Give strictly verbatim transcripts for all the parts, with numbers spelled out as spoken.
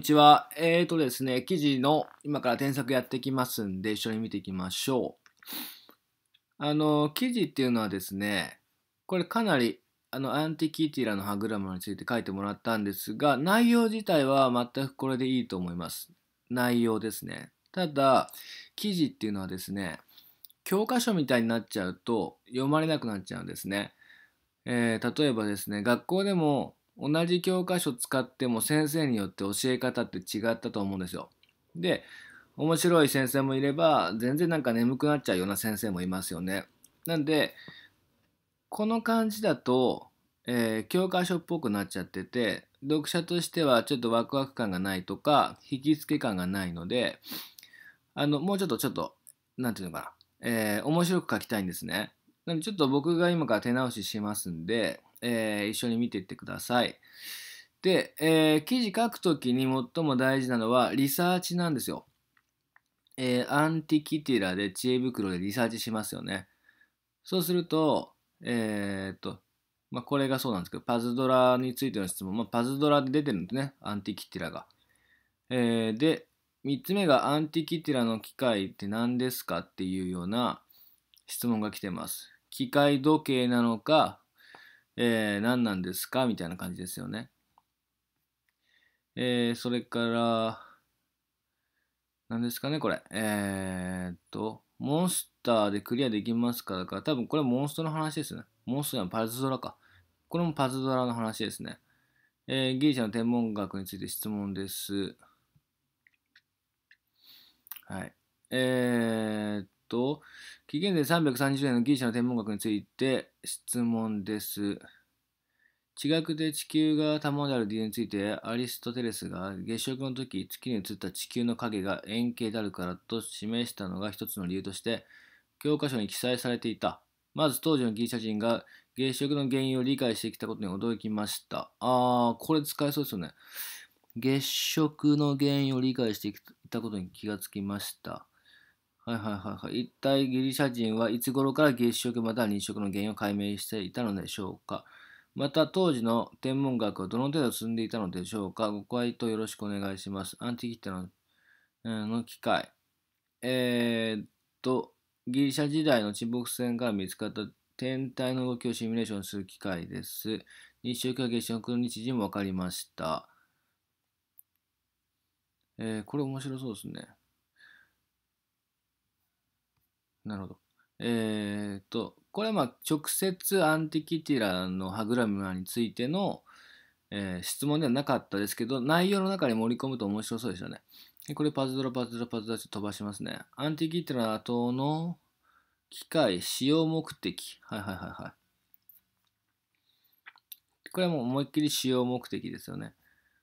ちは。えーとですね、記事の今から添削やっていきますんで、一緒に見ていきましょう。あの、記事っていうのはですね、これかなり、あの、アンティキティラの歯車について書いてもらったんですが、内容自体は全くこれでいいと思います。内容ですね。ただ、記事っていうのはですね、教科書みたいになっちゃうと読まれなくなっちゃうんですね。えー例えばですね、学校でも同じ教科書使っても先生によって教え方って違ったと思うんですよ。で、面白い先生もいれば、全然なんか眠くなっちゃうような先生もいますよね。なんで、この感じだと、えー教科書っぽくなっちゃってて、読者としてはちょっとワクワク感がないとか、引き付け感がないので、あの、もうちょっとちょっと、なんていうのかな、えー面白く書きたいんですね。なのでちょっと僕が今から手直ししますんで、えー一緒に見ていってください。で、えー記事書くときに最も大事なのはリサーチなんですよ。えーアンティキティラで知恵袋でリサーチしますよね。そうすると、えーっと、まあ、これがそうなんですけど、パズドラについての質問、まあ、パズドラで出てるんですね、アンティキティラが。えーで、みっつめがアンティキティラの機械って何ですかっていうような質問が来てます。機械時計なのか、えー何なんですかみたいな感じですよね。えーそれから、何ですかねこれ。えーっと、モンスターでクリアできますかだから、多分これモンストの話ですね。モンストのパズドラか。これもパズドラの話ですね。えーギリシャの天文学について質問です。はい。えーっと、紀元前さんびゃくさんじゅうねんのギリシャの天文学について質問です。地学で地球が玉である理由についてアリストテレスが月食の時月に映った地球の影が円形であるからと示したのが一つの理由として教科書に記載されていた。まず当時のギリシャ人が月食の原因を理解してきたことに驚きました。あー、これ使えそうですよね。月食の原因を理解してきたことに気がつきました。はいはいはいはい。一体ギリシャ人はいつ頃から月食または日食の原因を解明していたのでしょうか。また当時の天文学はどの程度進んでいたのでしょうか。ご回答よろしくお願いします。アンティキティの、うんの機械。えーっと、ギリシャ時代の沈没船から見つかった天体の動きをシミュレーションする機械です。日食や月食の日時も分かりました。えーこれ面白そうですね。なるほど。えーっと、これはまあ直接アンティキティラの歯車についての、えー質問ではなかったですけど、内容の中に盛り込むと面白そうでしたね。でこれパズドラパズドラパズドラって飛ばしますね。アンティキティラ等の機械使用目的。はいはいはいはい。これはもう思いっきり使用目的ですよね。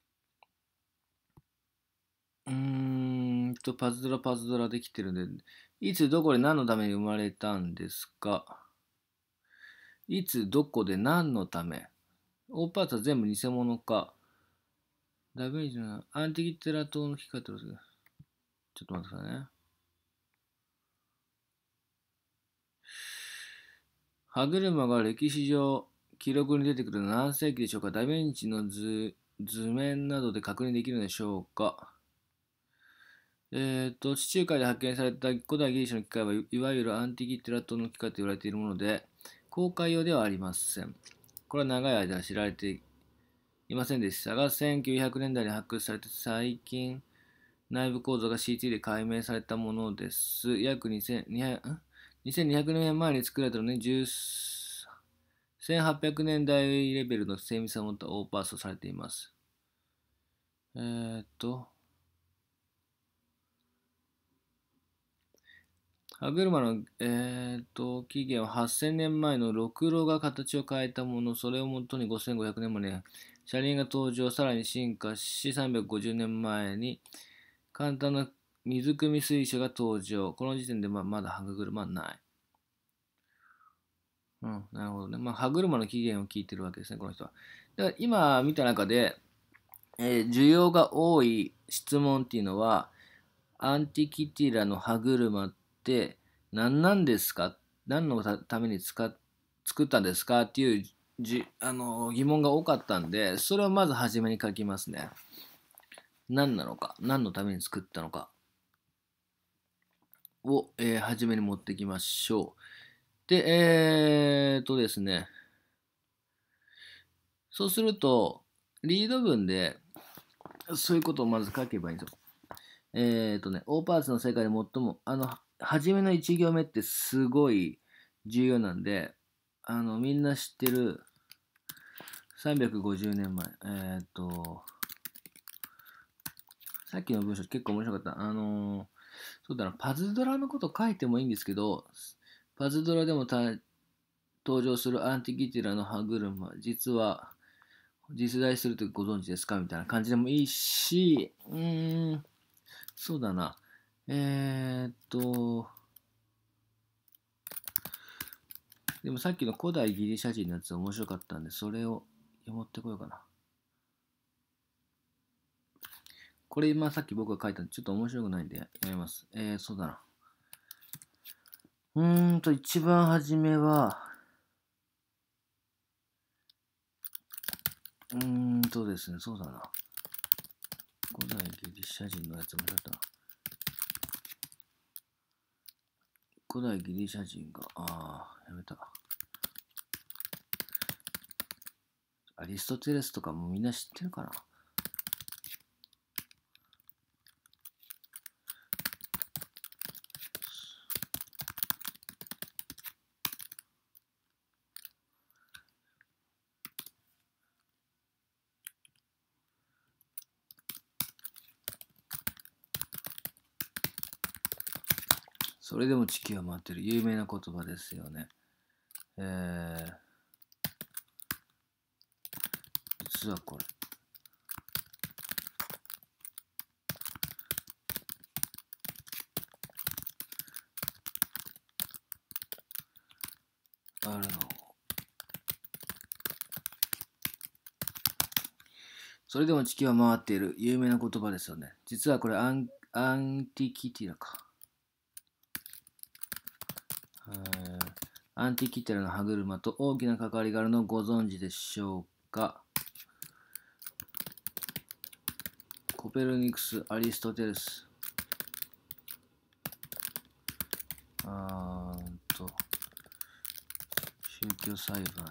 うーんと、パズドラパズドラできてるんで、いつどこで何のために生まれたんですか？いつどこで何のため？大パーツは全部偽物か。ダメージのアンティキテラ島の機械ってことです。ちょっと待ってくださいね。歯車が歴史上記録に出てくるのは何世紀でしょうか？ダヴィンチの図図面などで確認できるのでしょうか？えっと、地中海で発見された古代ギリシャの機械はいわゆるアンティキテラ島の機械と言われているもので、公開用ではありません。これは長い間知られていませんでしたが、せんきゅうひゃくねんだいに発掘されて最近、内部構造が シーティー で解明されたものです。約にせんにひゃく、んにせんにひゃくねんまえに作られたのに、せんはっぴゃくねんだいレベルの精密さを持ったオーパースとされています。えーっと、歯車の、えーっと、起源ははっせんねんまえのろくろが形を変えたもの、それをもとにごせんごひゃくねんまで車輪が登場、さらに進化し、さんびゃくごじゅうねんまえに簡単な水汲み水車が登場。この時点でままだ歯車はない。うん、なるほどね。まあ、歯車の起源を聞いてるわけですね、この人は。だから今見た中で、えー需要が多い質問っていうのは、アンティキティラの歯車って何なんですか？何のたために使っ作ったんですかっていうじあの疑問が多かったんで、それをまず初めに書きますね。 何なのか、何のために作ったのかを、えー初めに持ってきましょう。で、えーっとですね、そうすると、リード文で、そういうことをまず書けばいいんですよ。えーっとね、大パーツの世界で最も、あの、初めのいち行目ってすごい重要なんで、あの、みんな知ってるさんびゃくごじゅうねんまえ、えーっと、さっきの文章結構面白かった。あのーそうだな、パズドラのこと書いてもいいんですけど、パズドラでも登場するアンティキティラの歯車、実は実在するとご存知ですかみたいな感じでもいいし、うーん、そうだな。えーっと、でもさっきの古代ギリシャ人のやつ面白かったんで、それを持ってこようかな。これ今さっき僕が書いたんで、ちょっと面白くないんでやめます。えー、そうだな。うーんと、一番初めは、うーんとですね、そうだな。古代ギリシャ人のやつもちょっとな。古代ギリシャ人が、ああ、やめた。アリストテレスとかもみんな知ってるかな。それでも地球は回ってる有名な言葉ですよね。えー、実はこれ。あるの。それでも地球は回っている有名な言葉ですよね。実はこれアン、アンティキティラか。アンティキティラの歯車と大きな関わりがあるのをご存知でしょうか。コペルニクス、アリストテレス。あーんと、宗教裁判。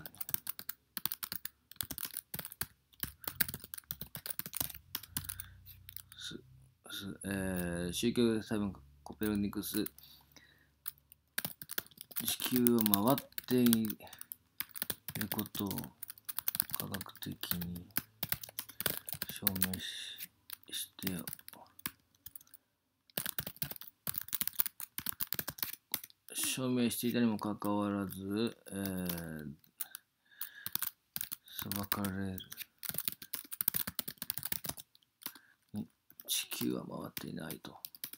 すすえー、宗教裁判コペルニクス。地球を回っていることを科学的に証明 し, して証明していたにもかかわらず、えー、裁かれるに地球は回っていないと。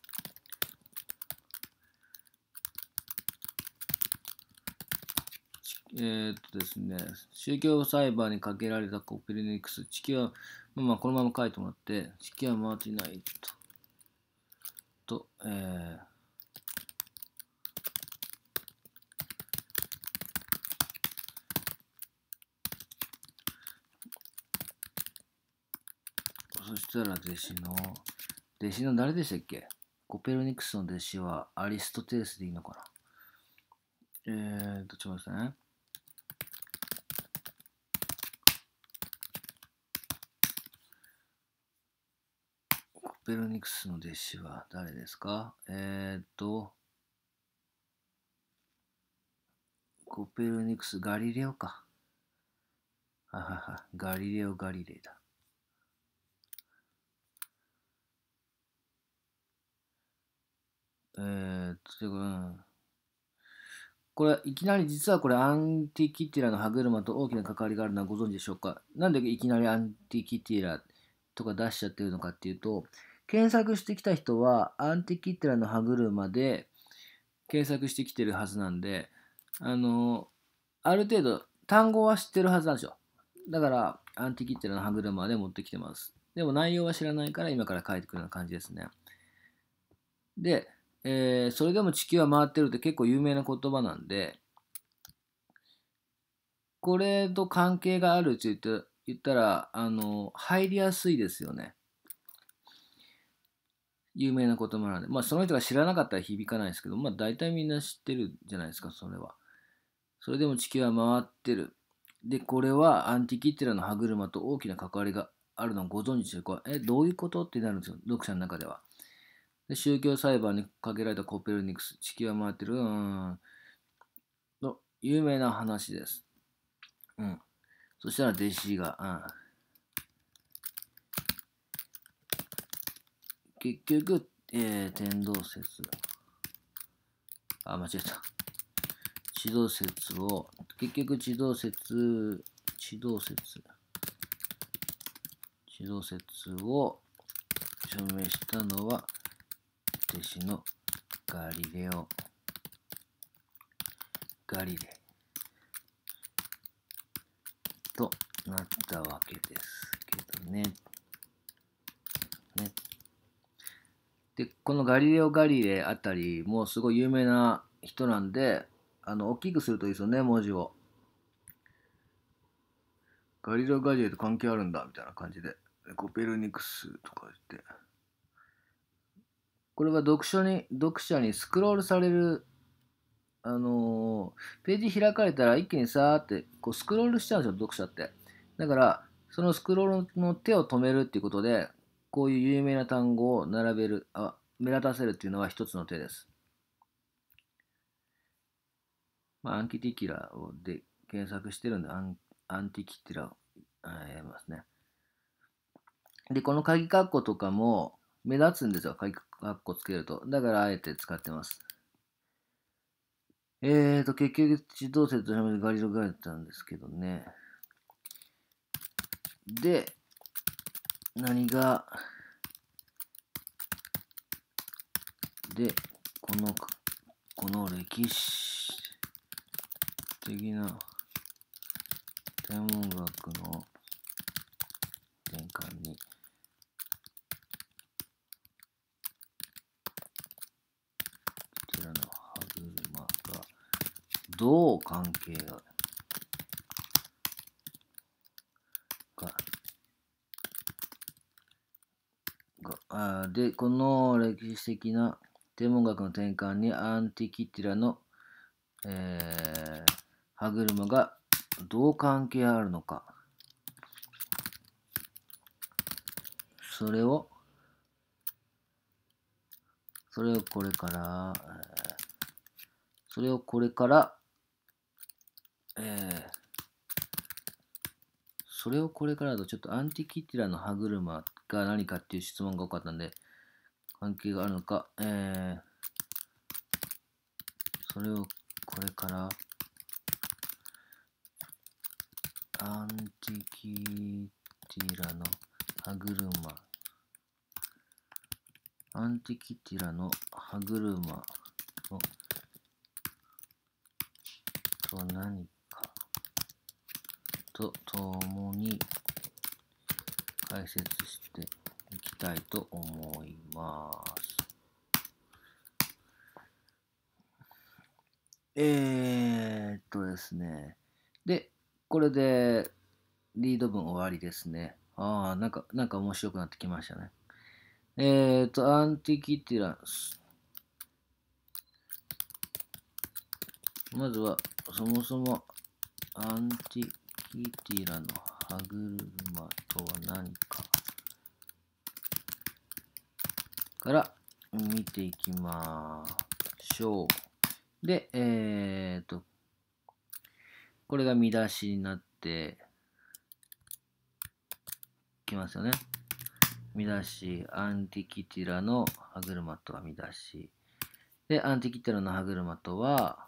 えー、っとですね、宗教裁判にかけられたコペルニクス、地球は、まあ、このまま書いてもらって、地球は回っていないと。と、えー、そしたら弟子の、弟子の誰でしたっけ？コペルニクスの弟子はアリストテレスでいいのかな。えーと、ちょっと待ってね。コペルニクスの弟子は誰ですか？えーと、コペルニクス、ガリレオか。ははは、ガリレオ・ガリレイだ。えーと、うん、これ、いきなり実はこれアンティキティラの歯車と大きな関わりがあるのはご存知でしょうか？なんでいきなりアンティキティラとか出しちゃってるのかっていうと、検索してきた人はアンティキティラの歯車で検索してきてるはずなんで、あの、ある程度単語は知ってるはずなんですよ。だから、アンティキティラの歯車で持ってきてます。でも内容は知らないから今から書いてくるような感じですね。で、えーそれでも地球は回ってるって結構有名な言葉なんで、これと関係があるって言った言ったら、あの、入りやすいですよね。 有名な言葉なんで、まあその人が知らなかったら響かないですけど、まあ大体みんな知ってるじゃないですか、それは。それでも地球は回ってる。で、これはアンティキティラの歯車と大きな関わりがあるのをご存知でこれえ、どういうことってなるんですよ、読者の中では。で宗教裁判にかけられたコペルニクス、地球は回ってる、うん、の有名な話です。うん。そしたら弟子が、うん、結局、えー、天動説。あ、間違えた。地動説を、結局地動説、地動説、地動説を証明したのは、弟子のガリレオ・ガリレイとなったわけですけどね。ね。で、このガリレオ・ガリレイあたりもすごい有名な人なんで、あの、大きくするといいですよね、文字を。ガリレオ・ガリレイと関係あるんだ、みたいな感じで。コペルニクスとか言って。これは読書に、読者にスクロールされる、あのーページ開かれたら一気にさーってこうスクロールしちゃうんですよ、読者って。だから、そのスクロールの手を止めるっていうことで、こういう有名な単語を並べる、あ、目立たせるっていうのは一つの手です。まあ、アンキティキラをで検索してるんで、アンアンティキティラをやりますね。で、この鍵括弧とかも目立つんですよ、鍵括弧つけると。だからあえて使ってます。えーと、結局、地動説とガリロガリだったんですけどね。で、何が、で、この、この歴史的な天文学の転換に、こちらの歯車がどう関係が、が、があで、この歴史的な天文学の転換にアンティキティラの、えー、歯車がどう関係あるのか。それを、それをこれから、えーそれをこれから、えー、それをこれからだとちょっとアンティキティラの歯車が何かっていう質問が多かったんで、関係があるのか、えー、それをこれから、アンティキティラの歯車、アンティキティラの歯車のと何かと共に解説していきたいと思います。えーっとですね。で、これでリード文終わりですね。ああ、なんか、なんか面白くなってきましたね。えーっと、アンティキティラ、まずは、そもそもアンティキティラの歯車とは何かから見ていきましょう。で、えーっと、これが見出しになってきますよね。見出し、アンティキティラの歯車とは見出し。で、アンティキティラの歯車とは、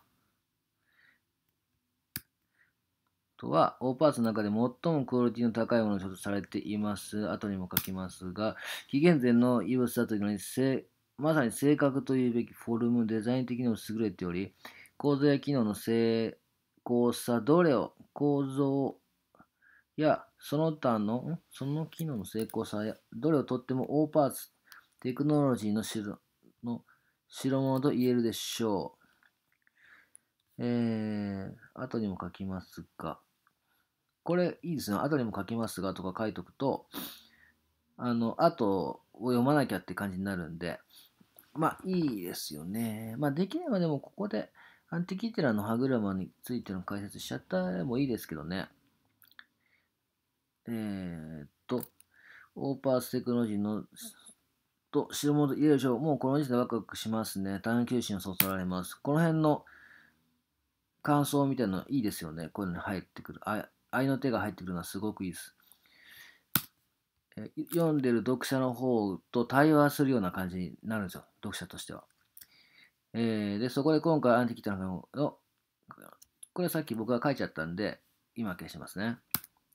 とは、オーパーツの中で最もクオリティの高いものとされています。後にも書きますが、紀元前の異物だというのに、まさに正確というべきフォルム、デザイン的にも優れており、構造や機能の精巧さ、どれを、構造やその他の、その機能の精巧さや、どれをとってもオーパーツ、テクノロジーの代の代物と言えるでしょう。えー、後にも書きますが、これいいですね。後にも書きますがとか書いとくと、 あの、後を読まなきゃって感じになるんで、まあいいですよね。まあできればでもここでアンティキティラの歯車についての解説しちゃったもいいですけどね。えーっと、オーパーステクノロジーのと白物入れるでしょう。もうこの時点でワクワクしますね。探求心をそそられます。この辺の感想みたいなのいいですよね。こういうのに入ってくる。あ愛の手が入ってくるのはすごくいいです。え読んでる読者の方と対話するような感じになるんですよ。読者としては。えー、で、そこで今回アンティキティラの、これさっき僕が書いちゃったんで、今消しますね。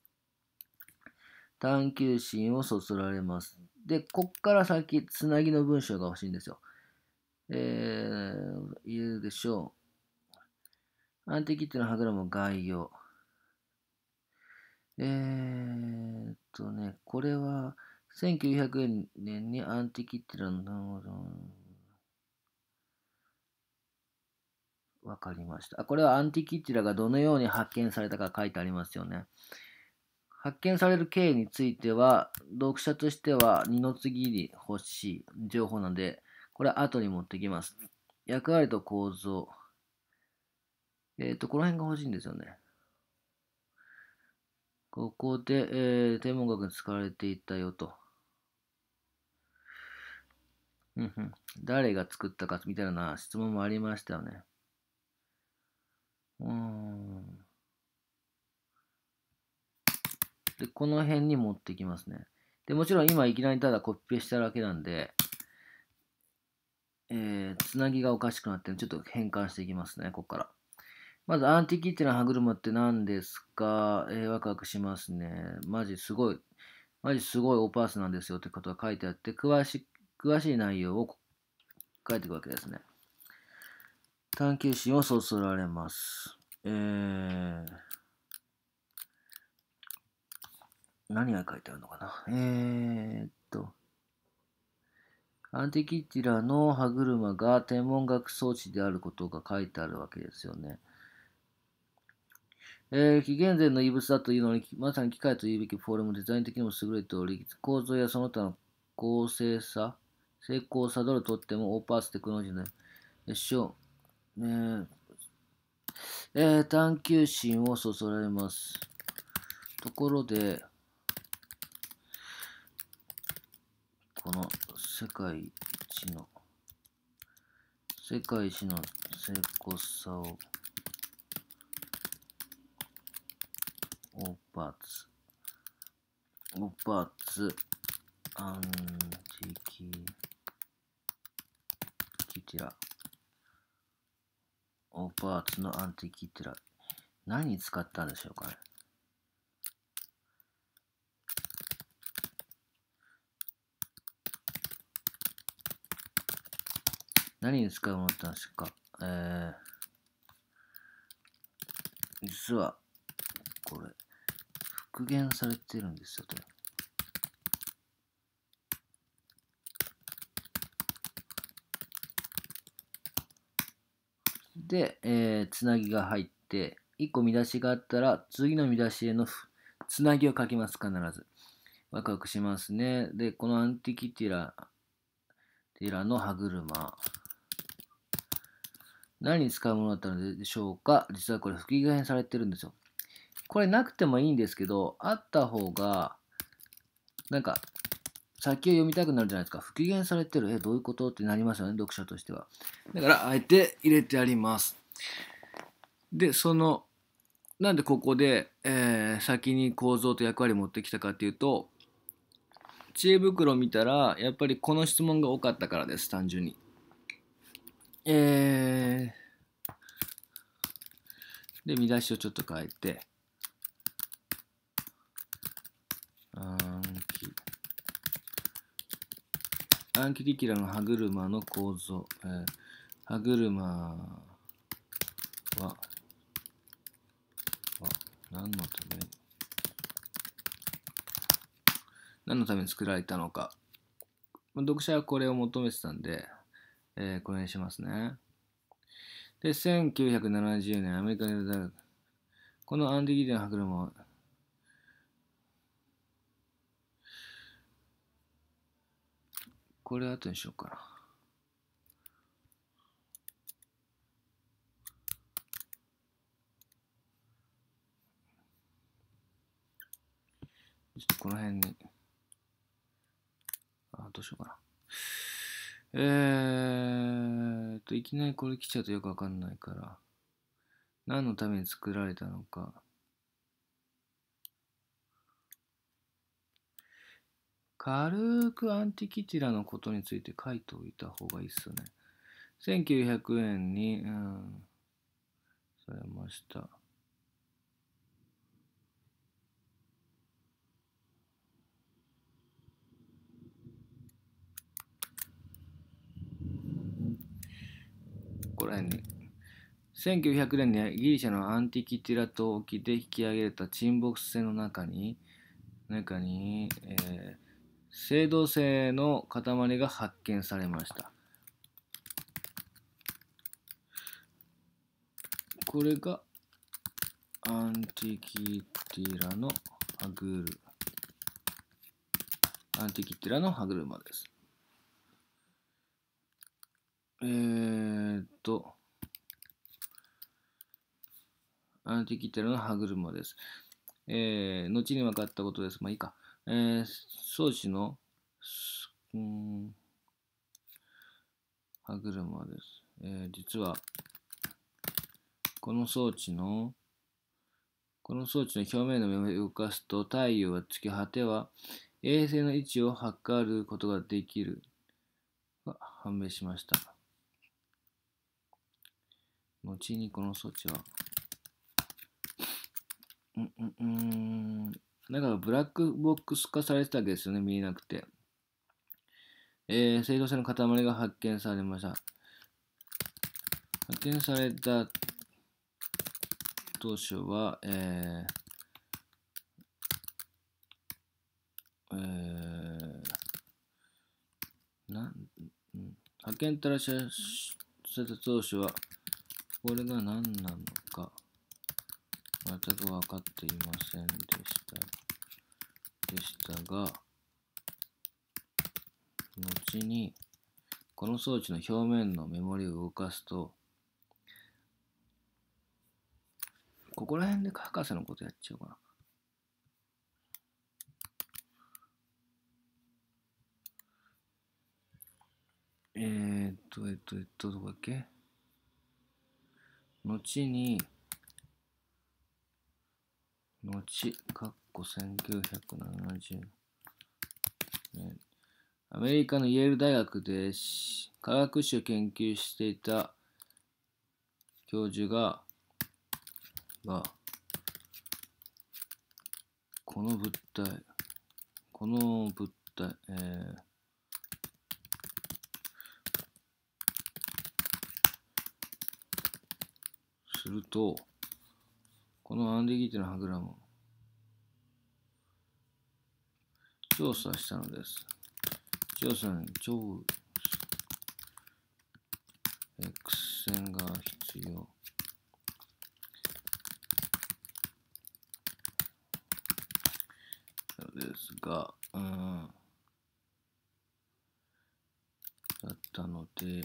探求心をそそられます。で、こっから先、つなぎの文章が欲しいんですよ。えー、言うでしょう。アンティキティの歯車概要。えーっとね、これは、せんきゅうひゃくねんにアンティキティラの、わかりました。これはアンティキティラがどのように発見されたか書いてありますよね。発見される経緯については、読者としては二の次に欲しい情報なので、これは後に持ってきます。役割と構造。えっ、ー、と、この辺が欲しいんですよね。ここで、えー、天文学に使われていたよと。うんうん。誰が作ったかみたいな質問もありましたよね。うーん。で、この辺に持ってきますね。で、もちろん今いきなりただコピペしただけなんで、えー、つなぎがおかしくなってちょっと変換していきますね、ここから。まず、アンティキティな歯車って何ですか、えー、ワクワクしますね。マジすごい、マジすごいオーパースなんですよってことが書いてあって、詳し詳しい内容を書いていくわけですね。探求心をそそられます。えー、何が書いてあるのかな。えーっと、アンティキティラの歯車が天文学装置であることが書いてあるわけですよね。えー、紀元前の異物だというのに、まさに機械というべきフォルム、デザイン的にも優れており、構造やその他の公正さ、成功を悟るとってもオーパーステクノロジーでしょう。ねえー、探求心をそそられます。ところで、この世界一の、世界一の成功さを、オーパーツ、オーパーツ、アンティキティラ、オーパーツのアンティキティラ、何に使ったんでしょうかね。何に使うものだったんですか。えー、実は、これ、復元されてるんですよ、と。で、えー、つなぎが入って、いっこ見出しがあったら、次の見出しへのつなぎを書きます、必ず。ワクワクしますね。で、このアンティキティラ、ティラの歯車。何に使うものだったのでしょうか。実はこれ復元されてるんですよ。これなくてもいいんですけど、あった方が、なんか、先を読みたくなるじゃないですか。復元されてる。え、どういうことってなりますよね、読者としては。だから、あえて入れてあります。で、その、なんでここで、えー先に構造と役割を持ってきたかっていうと、知恵袋を見たら、やっぱりこの質問が多かったからです、単純に。えー、で、見出しをちょっと変えて、暗記、暗記力の歯車の構造、えー歯車は、は何のために、何のために作られたのか。読者はこれを求めてたんで、えーこれにしますね。で、せんきゅうひゃくななじゅうねん、アメリカの大学。このアンディギディの歯車は、 これ後にしようかな。ちょっとこの辺に。あ、どうしようかな。えーと、いきなりこれ来ちゃうとよくわかんないから、何のために作られたのか。軽くアンティキティラのことについて書いておいた方がいいっすよね。せんきゅうひゃくえんに、うん、されました。ここら辺に。せんきゅうひゃくねんにギリシャのアンティキティラ島沖で引き上げられた沈没船の中に、中に、えー、青銅製の塊が発見されました。これがアンティキティラの歯車。アンティキティラの歯車です。えーっと、アンティキティラの歯車です。えー、後に分かったことです。まあいいか。えー、装置の、うん、歯車です。えー、実は、この装置の、この装置の表面の目を動かすと、太陽は月、果ては衛星の位置を測ることができるが判明しました。後にこの装置は、うんうんうん、だからブラックボックス化されてたわけですよね、見えなくて。えー、青銅製の塊が発見されました。発見された当初は、えー、えー、なん、うん、発見たらしされた当初は、これが何なのか、全く分かっていませんでした。でしたが、後に、この装置の表面のメモリを動かすと、ここら辺で博士のことやっちゃおうかな。えーっと、えっと、えっと、どこだっけ？後に、後、かっこせんきゅうひゃくななじゅうねん、アメリカのイェール大学で科学史を研究していた教授が、が、この物体、この物体、えー、すると、このアンディギティの歯車を調査したのです。調査に超 X 線が必要。ですが、うん、だったので、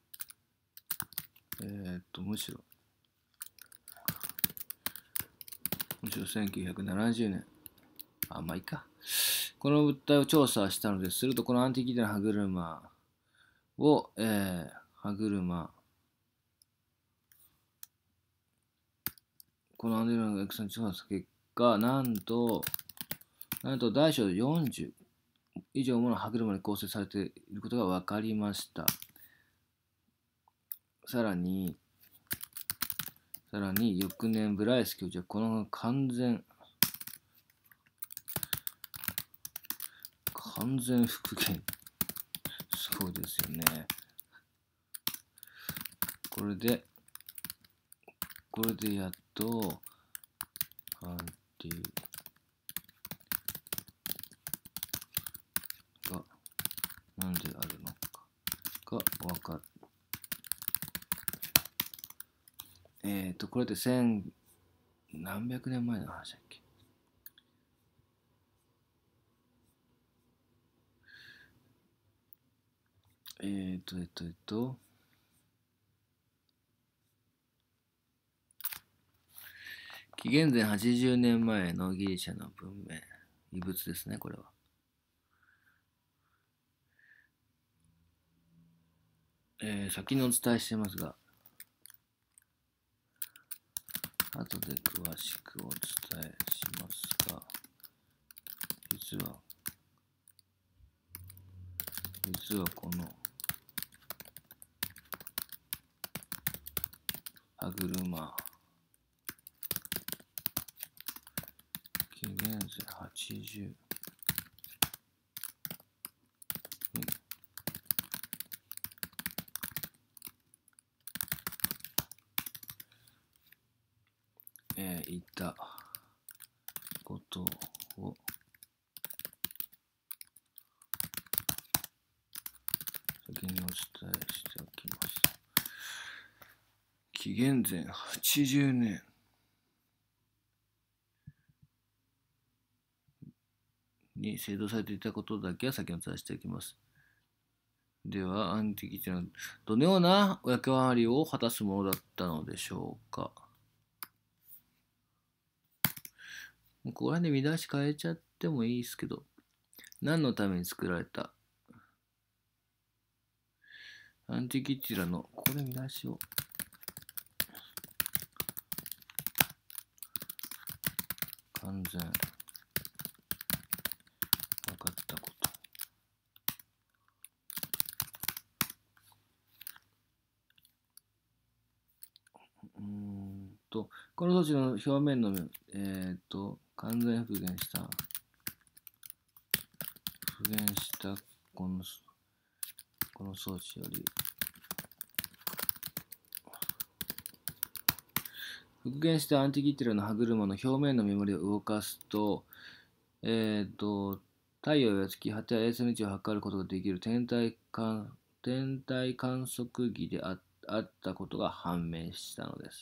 えー、っと、むしろ、むしろせんきゅうひゃくななじゅうねん、あ、まあいいか。この物体を調査したのです。すると、このアンティキティの歯車を、えー、歯車、このアンティキティの X 線調査した結果、なんと、なんと大小よんじゅう以上もの歯車に構成されていることが分かりました。さらに、さらに翌年、ブライス教授はこの完全、完全復元。すごいですよね。これで、これでやっと、アンティが何であるのかが分かる。えっと、これで千何百年前の話だっけ？ えっと、えっと、えっと、紀元前はちじゅうねんまえのギリシャの文明、遺物ですね、これは。えー、先にお伝えしてますが、後で詳しくお伝えしますが、実は、実はこの歯車、紀元前はちじゅうにえー、いたことを先にお伝えしておきます。紀元前はちじゅうねんに制度されていたことだけは先にお伝えしておきます。では、アンティキティはどのような役割を果たすものだったのでしょうか。ここら辺で見出し変えちゃってもいいですけど、何のために作られたアンティキティラの、ここで見出しを。完全。分かったこと。うーんと、この装置の表面の、えっ、ー、と、完全復元した、復元したこの、この装置より、復元したアンティキティラの歯車の表面のメモリを動かすと、えっ、ー、と、太陽や月、果てや衛星の位置を測ることができる天体観天体観測儀であったことが判明したのです。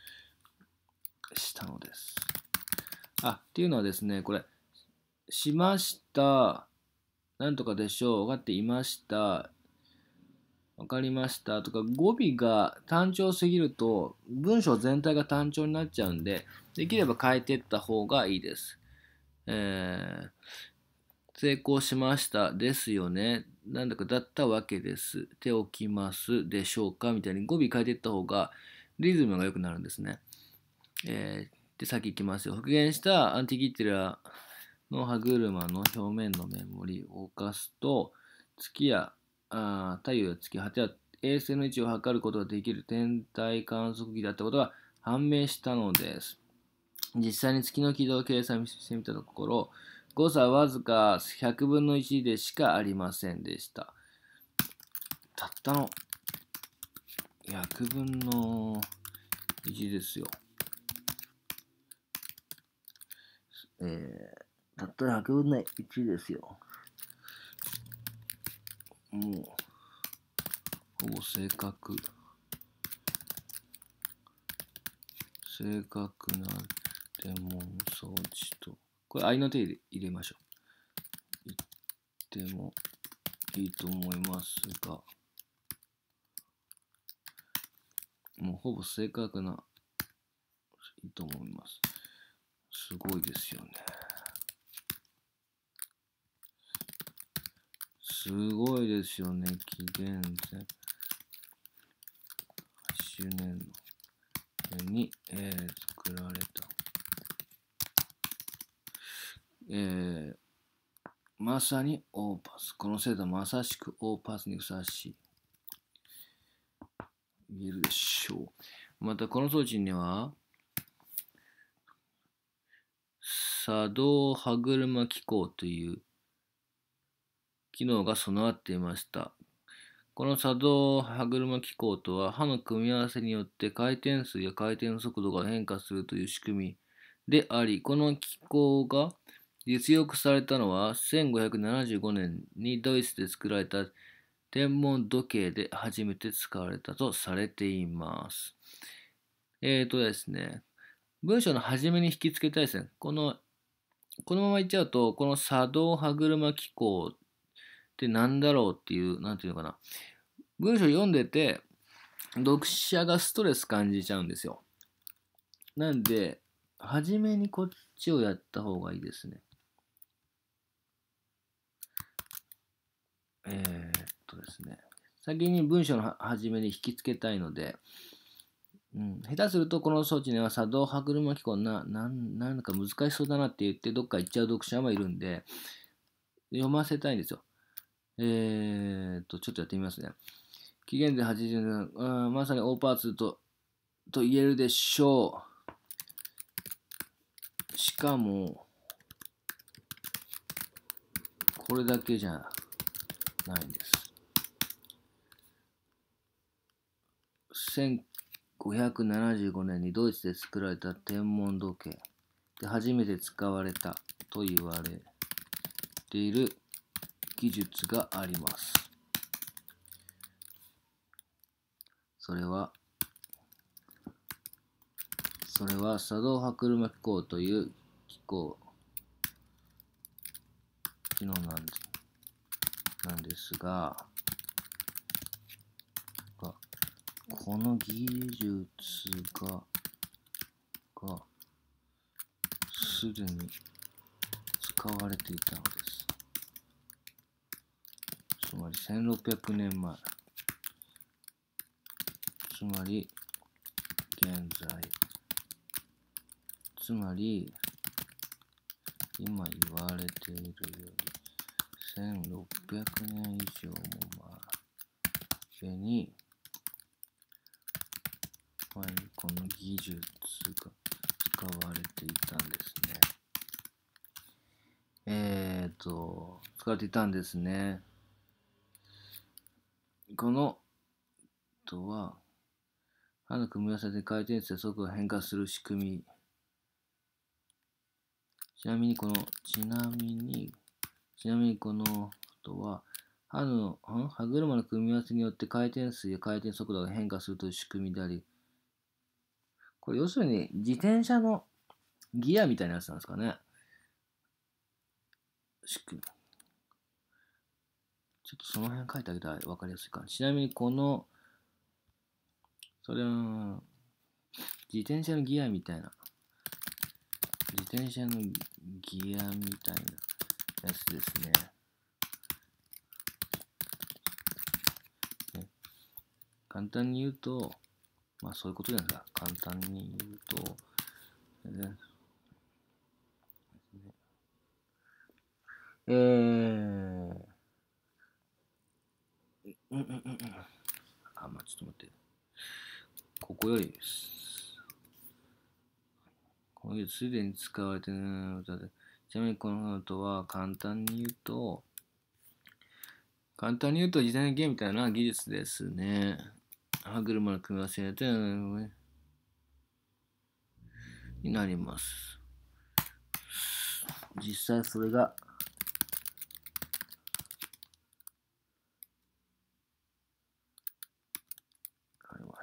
したのです。あ、っていうのはですね、これ、しました、なんとかでしょう、分かっていました、分かりましたとか、語尾が単調すぎると、文章全体が単調になっちゃうんで、できれば変えていった方がいいです。えー、成功しましたですよね。なんだかだったわけです。手を置きますでしょうかみたいに語尾変えていった方がリズムが良くなるんですね。えー、で、先行きますよ。復元したアンティキティラの歯車の表面のメモリを動かすと、月やあ太陽や月、果てや衛星の位置を測ることができる天体観測儀だったことが判明したのです。実際に月の軌道を計算してみたところ、誤差はわずかひゃくぶんのいちでしかありませんでした。たったのひゃくぶんのいちですよ。えー、たったひゃくぶんのいちですよ。もう、ほぼ正確。正確な天文装置と、これ、合いの手で入れましょう。言ってもいいと思いますが、もうほぼ正確な、いいと思います。すごいですよね。すごいですよね。紀元前はちじゅうねんのに、えー、作られた。えー、まさにオーパス。この制度はまさしくオーパスにふさわしい。言えるでしょう。またこの装置には、作動歯車機構という機能が備わっていました。この作動歯車機構とは、歯の組み合わせによって回転数や回転速度が変化するという仕組みであり、この機構が実用化されたのはせんごひゃくななじゅうごねんにドイツで作られた天文時計で初めて使われたとされています。えーとですね、文章の初めに引き付けたいですね。この、このまま言っちゃうと、この作動歯車機構ってなんだろうっていう、なんていうのかな。文章読んでて、読者がストレス感じちゃうんですよ。なんで、初めにこっちをやった方がいいですね。えー、っとですね。先に文章の初めに引き付けたいので、うん、下手するとこの装置には作動歯車機構な、なん、なんか難しそうだなって言ってどっか行っちゃう読者もいるんで、読ませたいんですよ。えー、っと、ちょっとやってみますね。紀元前はちじゅうねん、うん、まさに大パーツと、と言えるでしょう。しかも、これだけじゃないんです。せんごひゃくななじゅうごねんにドイツで作られた天文時計で初めて使われたと言われている技術があります。それは、それは作動歯車機構という機構、機能なんですなんですが、この技術が、が、すでに使われていたのです。つまりせんろっぴゃくねんまえ。つまり、現在。つまり、今言われているよりせんろっぴゃくねん以上も前に、はい、この技術が使われていたんですね。えーと、使われていたんですね。このとは、歯の組み合わせで回転数や速度を変化する仕組み。ちなみにこの、ちなみに、ちなみにこのとは、歯の、歯車の組み合わせによって回転数や回転速度が変化するという仕組みであり、これ要するに自転車のギアみたいなやつなんですかね。仕組み。ちょっとその辺書いてあげたら分かりやすいかな。ちなみにこの、それは、自転車のギアみたいな。自転車のギアみたいなやつですね。ね、簡単に言うと、まあそういうことじゃないですか。簡単に言うと、ね、えー、うんうんうんうん。あ、まあちょっと待って。ここよりです。こういうすでに使われている歌で、ちなみにこのノートは簡単に言うと、簡単に言うと自転車ゲームみたいな技術ですね。歯車の組み合わせでになります。実際それがあります。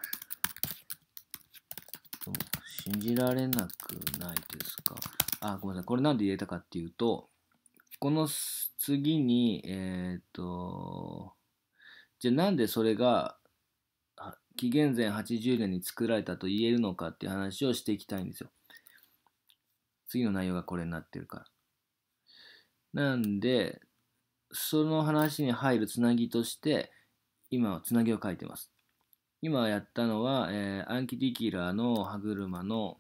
でも信じられなくないですか。あ、ごめんなさい。これなんで入れたかっていうと、この次に、えっと、じゃあなんでそれが紀元前はちじゅうねんに作られたと言えるのかっていう話をしていきたいんですよ。次の内容がこれになってるから。なんで、その話に入るつなぎとして、今はつなぎを書いてます。今やったのは、えー、アンキティキラーの歯車の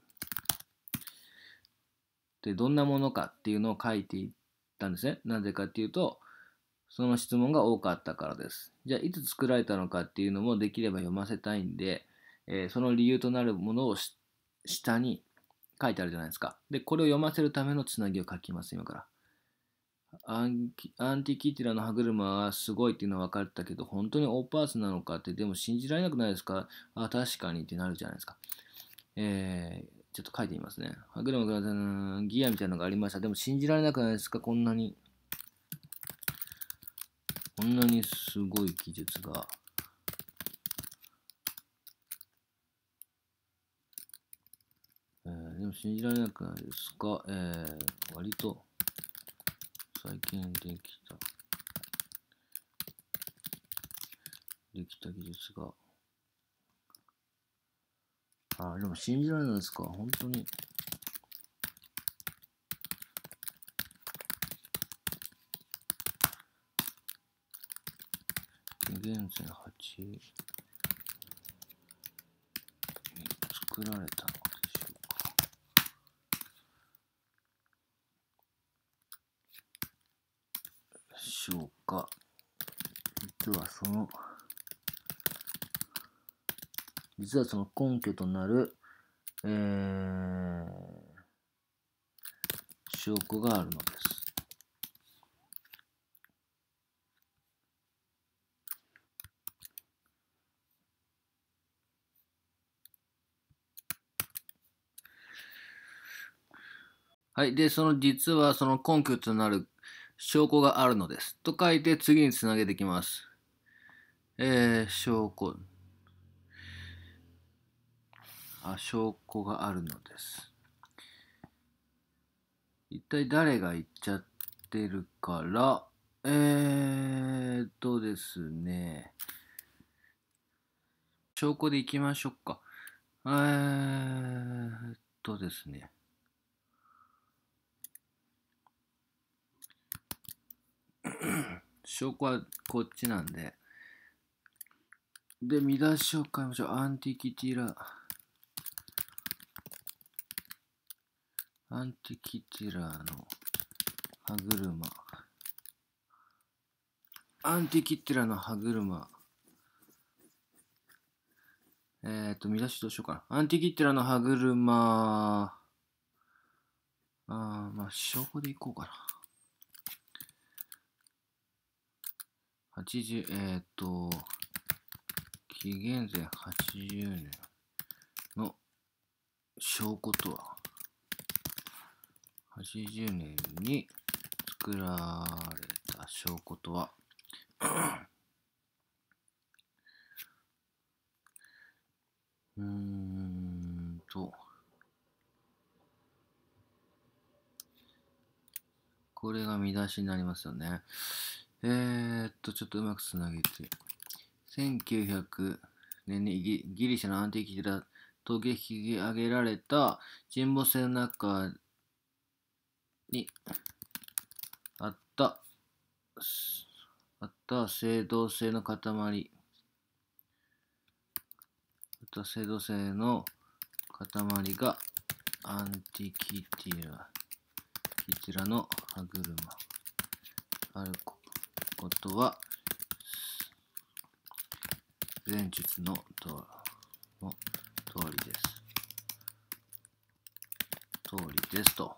でどんなものかっていうのを書いていったんですね。なぜかっていうと、その質問が多かったからです。じゃあ、いつ作られたのかっていうのもできれば読ませたいんで、えー、その理由となるものを下に書いてあるじゃないですか。で、これを読ませるためのつなぎを書きます、今から。アンアンティキティラの歯車はすごいっていうのは分かったけど、本当にオーパーツなのかって、でも信じられなくないですか？あ、確かにってなるじゃないですか。えー、ちょっと書いてみますね。歯車がギアみたいなのがありました。でも信じられなくないですか？こんなに。こんなにすごい技術が。えー、でも信じられなくないですか？えー、割と最近できた。 できた技術が。あ、でも信じられないですか、本当に。紀元前はちに作られたのでしょうか。でしょうか。実はその、実はその根拠となる、えー、証拠があるのです。はい。で、その実はその根拠となる証拠があるのです。と書いて次につなげていきます。えー、証拠。あ、証拠があるのです。一体誰が言っちゃってるから、えーっとですね。証拠でいきましょうか。えーっとですね。証拠はこっちなんで。で、見出しを変えましょう。アンティキティラ。アンティキティラの歯車。アンティキティラの歯車。えっと、見出しどうしようかな。アンティキティラの歯車。あー、まあ、証拠でいこうかな。はちじゅう、えっと、紀元前はちじゅうねんの証拠とは、はちじゅうねんに作られた証拠とは、うーんと、これが見出しになりますよね。えー、っと、ちょっとうまくつなげて。せんきゅうひゃくねんにギギリシャのアンティキティラと引き上げられた沈没船の中にあった、あった青銅製の塊、あった青銅製の塊がアンティキティラ、キティラの歯車あることは前述のとの通りです。通りですと。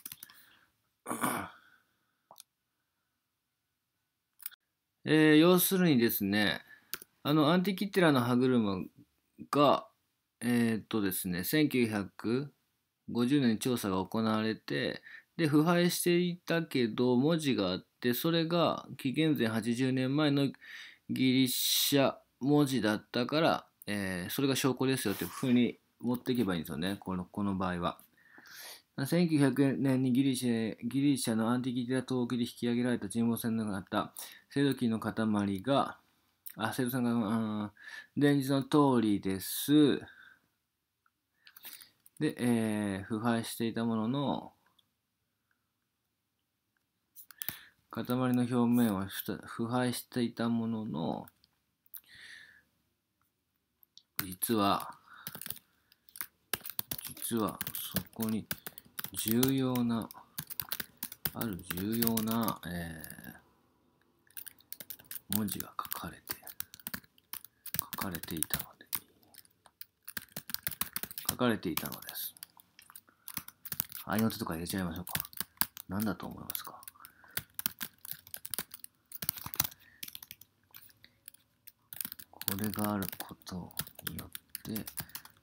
えー、要するにですね、あのアンティキティラの歯車が、えー、っとですね、せんきゅうひゃくごじゅうねんに調査が行われて、で、腐敗していたけど、文字があって、それが紀元前はちじゅうねんまえのギリシャ文字だったから、えー、それが証拠ですよっていうふうに持っていけばいいんですよね、このこの場合は。せんきゅうひゃくねんにギリシャギリシャのアンティキティラ島沖で引き上げられた沈没船のあった青銅器の塊が、あ、セルさんが、うん、前日の通りです。で、えー、腐敗していたものの、塊の表面は腐敗していたものの、実は、実はそこに重要な、ある重要な、えー、文字が書かれて、書かれていたので、書かれていたのです。合いの手とか入れちゃいましょうか。何だと思いますか？これがあることによって、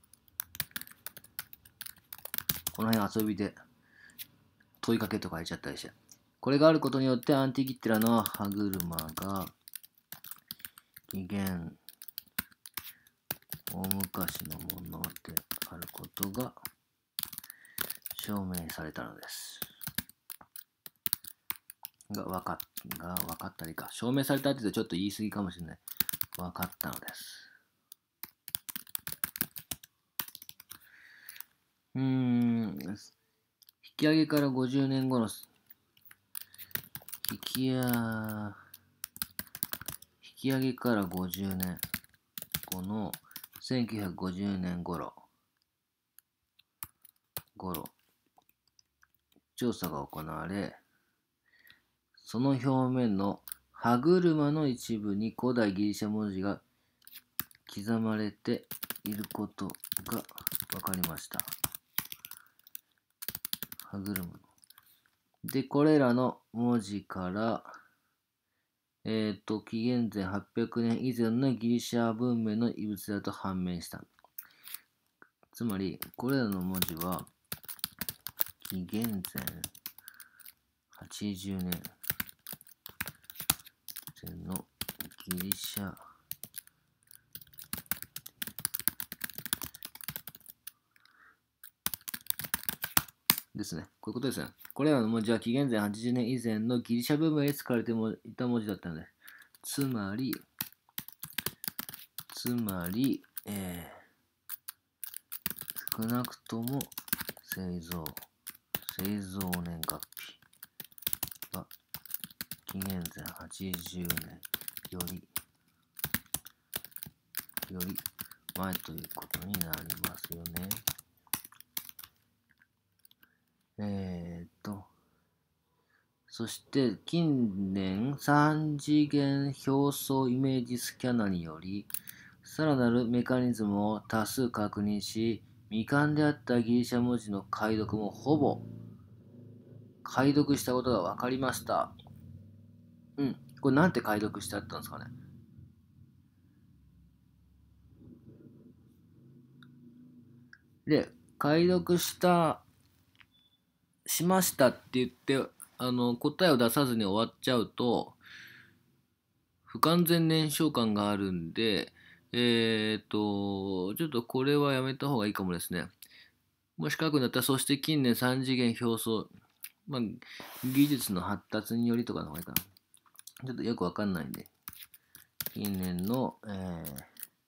この辺遊びで問いかけとか入れちゃったりして、これがあることによってアンティキティラの歯車が紀元大昔のものであることが証明されたのです。が分かが分かったりか。証明されたって言うとちょっと言い過ぎかもしれない。 分かったのです。うーん、引き上げからごじゅうねんごの、引きや、引き上げからごじゅうねんごのせんきゅうひゃくごじゅうねん頃、頃、調査が行われ、その表面の歯車の一部に古代ギリシャ文字が刻まれていることが分かりました。歯車の。で、これらの文字から、えっと、紀元前はっぴゃくねん以前のギリシャ文明の遺物だと判明した。つまり、これらの文字は、紀元前はちじゅうねん前のギリシャですね。こういうことですね。これらの文字は紀元前はちじゅうねん以前のギリシャ文明に使われていた文字だったのです。つまり、つまり、えー、少なくとも製造、製造年月日は紀元前はちじゅうねんより、より前ということになりますよね。えー、っと、そして近年さん次元表層イメージスキャナにより、さらなるメカニズムを多数確認し、未完であったギリシャ文字の解読もほぼ解読したことが分かりました。うん。これなんて解読してあったんですかね。で、解読した、しましたって言って、あの、答えを出さずに終わっちゃうと、不完全燃焼感があるんで、えっと、ちょっとこれはやめた方がいいかもですね。もし書くんだったら、そして近年さん次元表層、まあ、技術の発達によりとかの方がいいかな。ちょっとよくわかんないんで。近年の、えー、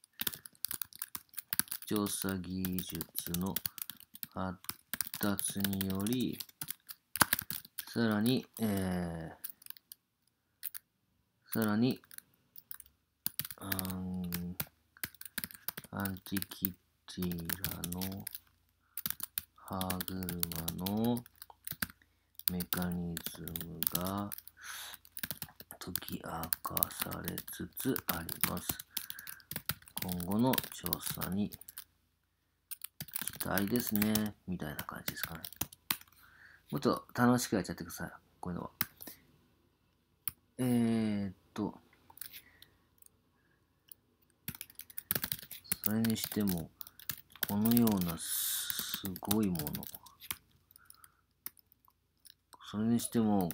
調査技術の発達により、さらに、えー、さらに、アンアンティキティラの歯車のメカニズムが解き明かされつつあります。今後の調査に期待ですね。みたいな感じですかね。もっと楽しくやっちゃってください。こういうのは。えーっと、それにしても、このようなすごいもの。それにしても、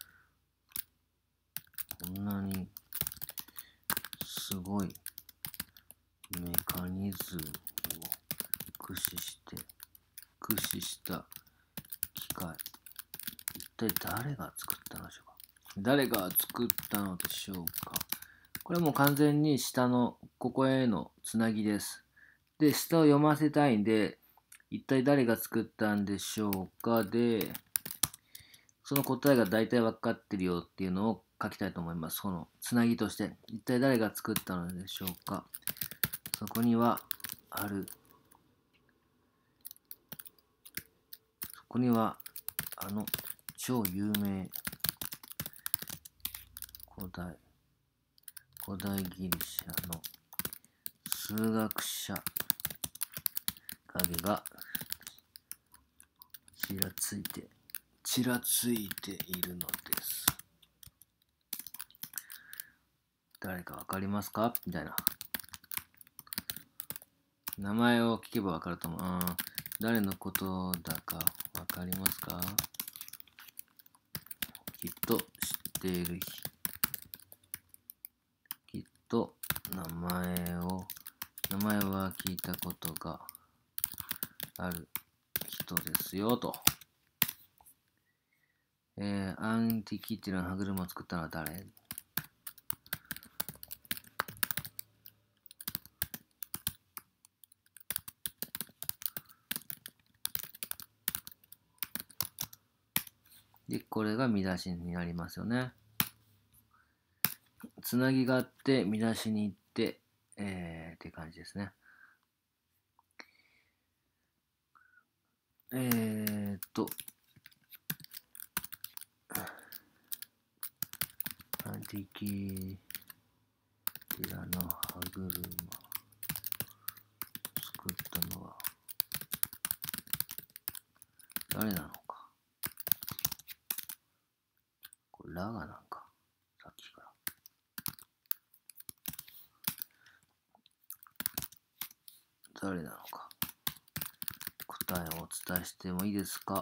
こんなにすごいメカニズムを駆使して、駆使した機械。一体誰が作ったのでしょうか。誰が作ったのでしょうか。これはもう完全に下のここへのつなぎです。で、下を読ませたいんで、一体誰が作ったんでしょうかで、その答えが大体分かってるよっていうのを書きたいと思います。このつなぎとして。一体誰が作ったのでしょうか。そこにはある。そこにはあの超有名古代古代ギリシャの数学者影がちらついてちらついているのです。誰かわかりますかみたいな。名前を聞けばわかると思う。あ、誰のことだかわかりますか。きっと知っている。きっと名前を名前は聞いたことがある人ですよと。えー、アンティキティラの歯車を作ったのは誰。 で、これが見出しになりますよね。つなぎがあって、見出しに行って、えー、って感じですね。えーっと、アンティキティラの歯車作ったのは誰なのか。これラガなんか、さっきから。誰なのか。答えをお伝えしてもいいですか。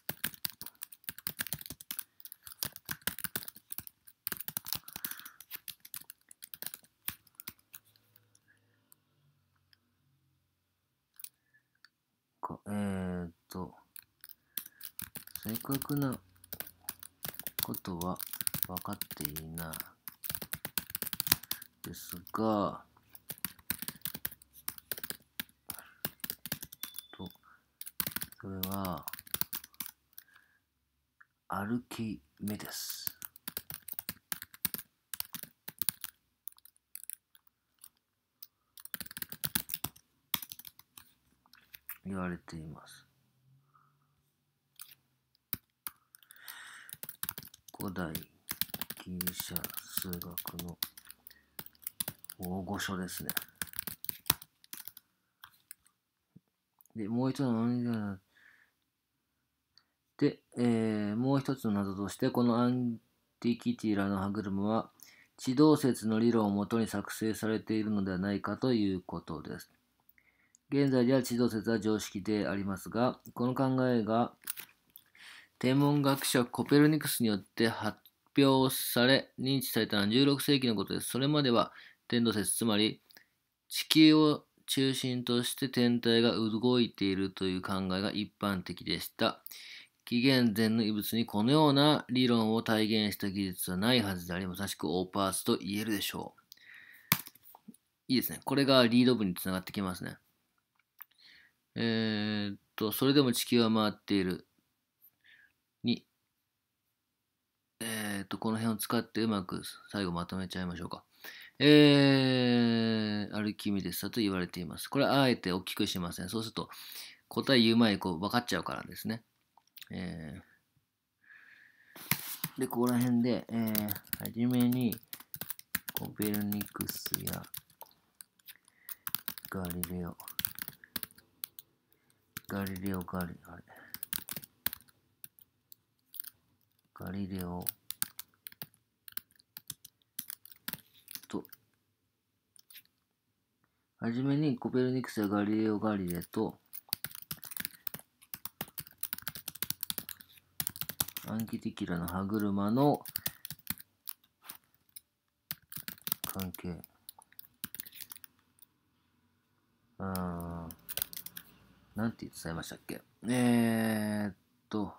えーっと、正確なことは分かっていないですが、とそれは歩き目です。言われています。古代ギリシャ数学の大御所ですね。で、もう一つの何で、えー、もう一つの謎として、このアンティキティラの歯車は、地動説の理論をもとに作成されているのではないかということです。現在では地動説は常識でありますが、この考えが天文学者コペルニクスによって発表され、認知されたのはじゅうろくせいきのことです。それまでは天動説、つまり地球を中心として天体が動いているという考えが一般的でした。紀元前の遺物にこのような理論を体現した技術はないはずであり、まさしくオーパーツと言えるでしょう。いいですね。これがリード部につながってきますね。えー、っと、それでも地球は回っている。に、えー、っと、この辺を使ってうまく最後まとめちゃいましょうか。えー、アルキメデスだと言われています。これはあえて大きくしません。そうすると答え言う前にこう分かっちゃうからですね。えー、で、ここら辺で、えー、はじめにコペルニクスやガリレオ、ガリレオ、ガリ、あれ、ガリレオと、はじめにコペルニクスやガリレオ・ガリレと、アンキティキラの歯車の関係。あー、なんて伝えましたっけ。えーっと、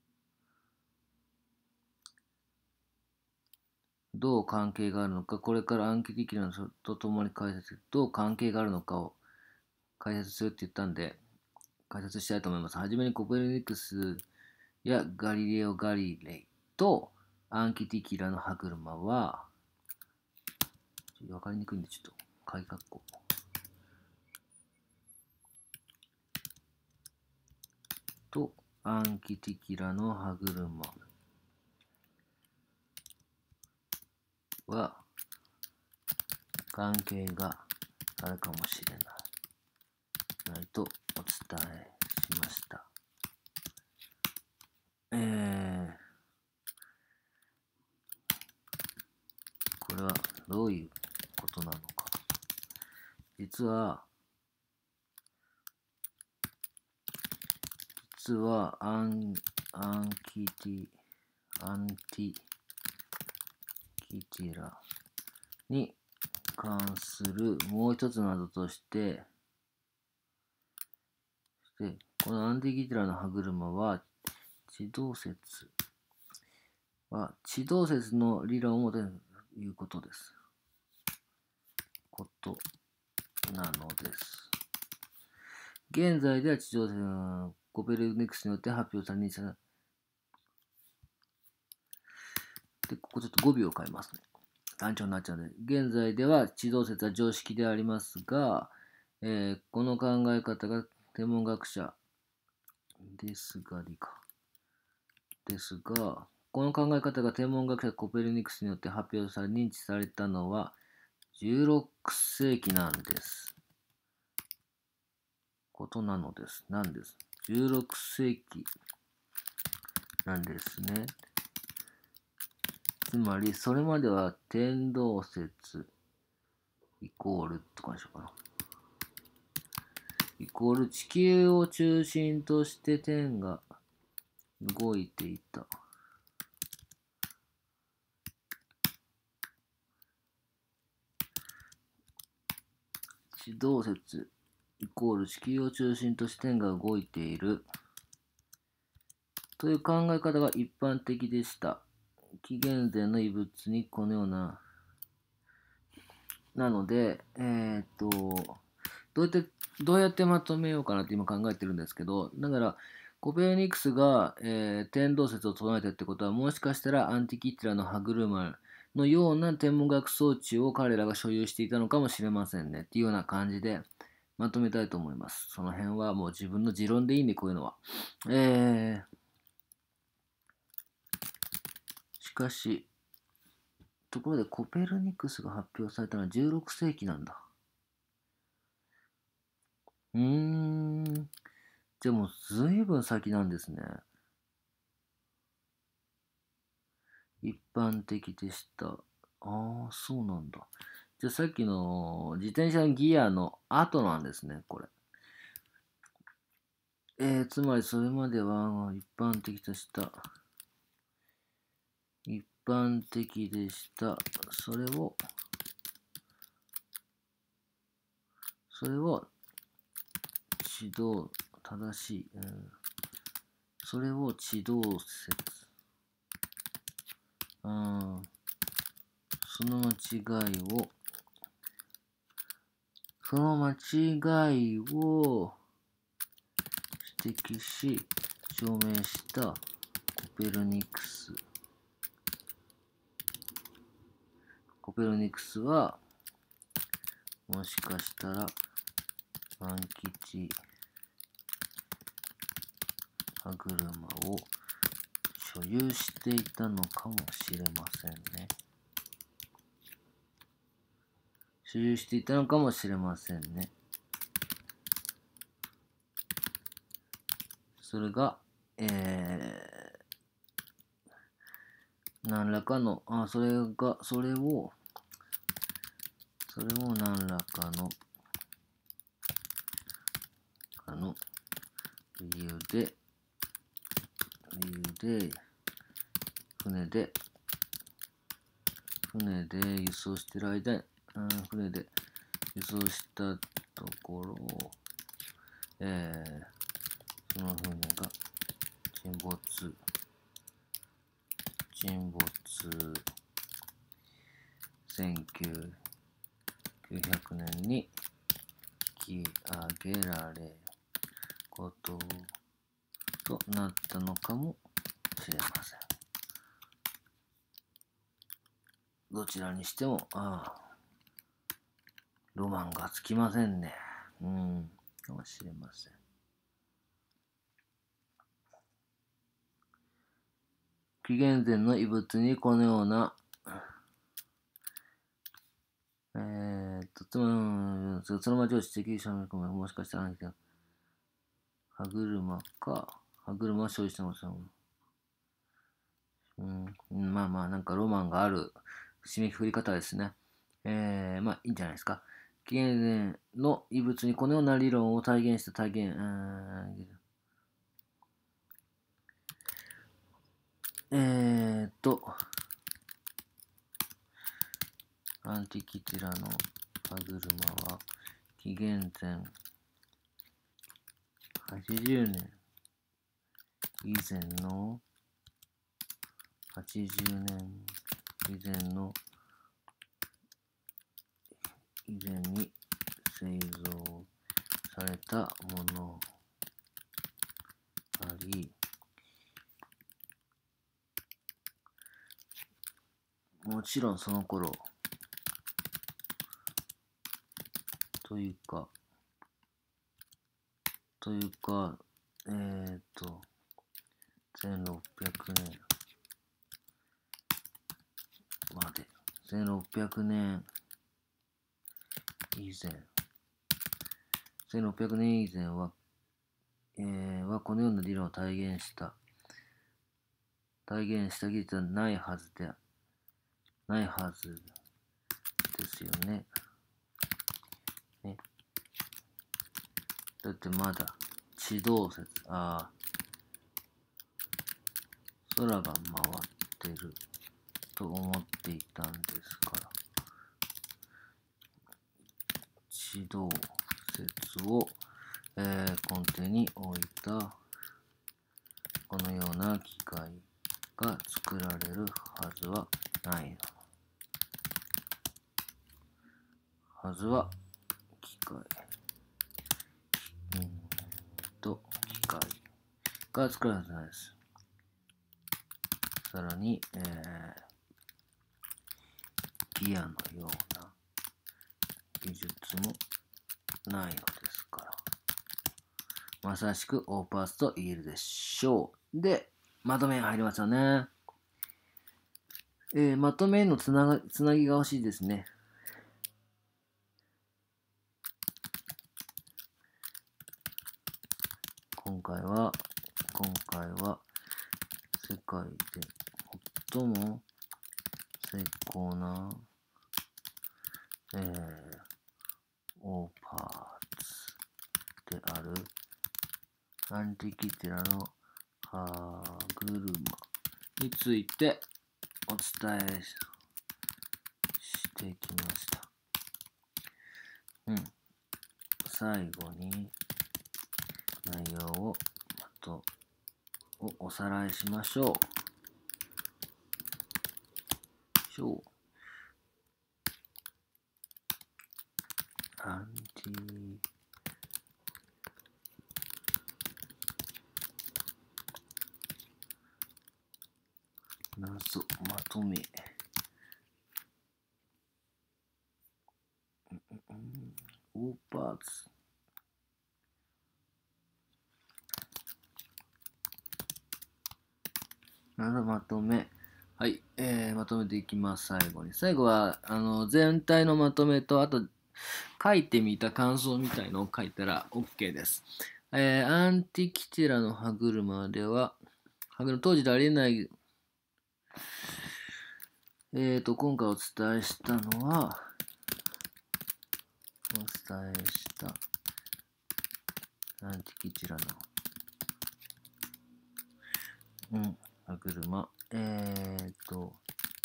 どう関係があるのか、これからアンキティキラとともに解説、どう関係があるのかを解説するって言ったんで、解説したいと思います。はじめにコペルニクスやガリレオ・ガリレイとアンキティキラの歯車は、わかりにくいんでちょっと鍵括弧とアンキティキラの歯車は関係があるかもしれないないとお伝えしました。えー、これはどういうことなのか。実は実はアンアンキティアンティキティラに関するもう一つなどとして、でこのアンティキティラの歯車は地動説は地動説の理論をということです。ことなのです。現在では地動説のコペルニクスによって発表され認知されで、ここちょっと語尾を変えますね。単調になっちゃうので。現在では地動説は常識でありますが、えー、この考え方が天文学者ですがりか。ですが、この考え方が天文学者コペルニクスによって発表され認知されたのはじゅうろくせいきなんです。ことなのです。なんです。じゅうろくせいきなんですね。つまり、それまでは天動説イコールとかにしようかな。イコール地球を中心として天が動いていた。地動説イコール地球を中心として天が動いているという考え方が一般的でした。紀元前の遺物にこのような、なので、えー、っと、どうやって、どうやってまとめようかなって今考えてるんですけど、だから、コペルニクスが、えー、天動説を唱えたってことは、もしかしたらアンティキティラの歯車のような天文学装置を彼らが所有していたのかもしれませんねっていうような感じでまとめたいと思います。その辺はもう自分の持論でいいんで、こういうのは。えー、しかし、ところでコペルニクスが発表されたのはじゅうろくせいきなんだ。うーん。じゃあもう随分先なんですね。一般的でした。ああ、そうなんだ。じゃあさっきの自転車のギアの後なんですね、これ。えー、つまりそれまでは一般的でした。一般的でした。それを、それを指導、正しい。うん、それを地動説。うん、その間違いを、その間違いを指摘し、証明したコペルニクス。コペルニクスは、もしかしたら、万吉歯車を所有していたのかもしれませんね。所有していたのかもしれませんね。それが、えー、何らかの、あ、それが、それを、それを何らかの、あの、理由で、理由で、船で、船で輸送してる間に、うん、船で輸送したところ、えー、その船が沈没、沈没、せんきゅうひゃくねんに引き上げられることとなったのかもしれません。どちらにしても、ああ、ロマンがつきませんね。うん、かもしれません。紀元前の遺物にこのような、えー、っと、つまり、その町を指摘したのかも、もしかしたら、歯車か、歯車を所有してますよ。うん、まあまあ、なんかロマンがある締めくくり方ですね。えー、まあいいんじゃないですか。紀元前の遺物にこのような理論を体現した体現、えー、っと、アンティキティラの歯車は紀元前はちじゅうねん以前のはちじゅうねん以前の以前に製造されたものあり、 もちろんその頃というかというかえー、っとせんろっぴゃくねんまでせんろっぴゃくねん以前せんろっぴゃくねん以前は、えー、はこのような理論を体現した体現した技術はないはずでないはずですよね。ね。だってまだ地動説、ああ、空が回ってると思っていたんですから、地動説を、えー、根底に置いたこのような機械が作られるはずはないの。はずは機械うんと機械が作られるはずないです。さらに、えー、ギアのような技術もないのですから、まさしくオーパーツと言えるでしょう。で、まとめ入りますよね。えー、まとめのつながつなぎが欲しいですね。今回は、今回は、世界で最も精巧な、えー、オーパーツであるアンティキティラの歯車についてお伝えしてきました。うん。最後に内容をまとをおさらいしましょう。しょう。アンティ謎まとめ。オーパーツ。謎まとめ。はい、えー、まとめていきます。最後に。最後はあの全体のまとめと、あと書いてみた感想みたいのを書いたら OK です。えー、アンティキティラの歯車では、歯車当時でありえない、えーと、今回お伝えしたのは、お伝えしたアンティキティラの、うん、歯車、えーと、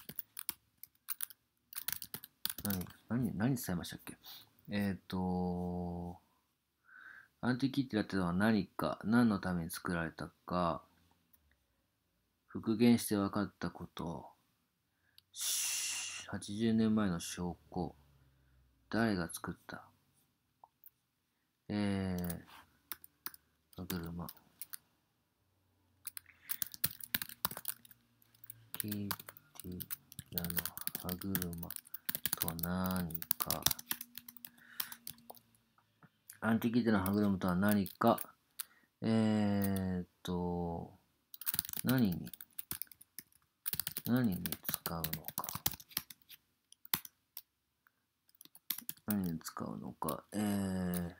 何、何、何伝えましたっけ？えっ、ー、と、アンティキティラってのは何か、何のために作られたか、復元して分かったこと、はちじゅうねんまえの証拠、誰が作った、えー、歯車、キティラの歯車とは何か、アンティキティラの歯車とは何か、えーっと、何に、何に使うのか、何に使うのか、えー、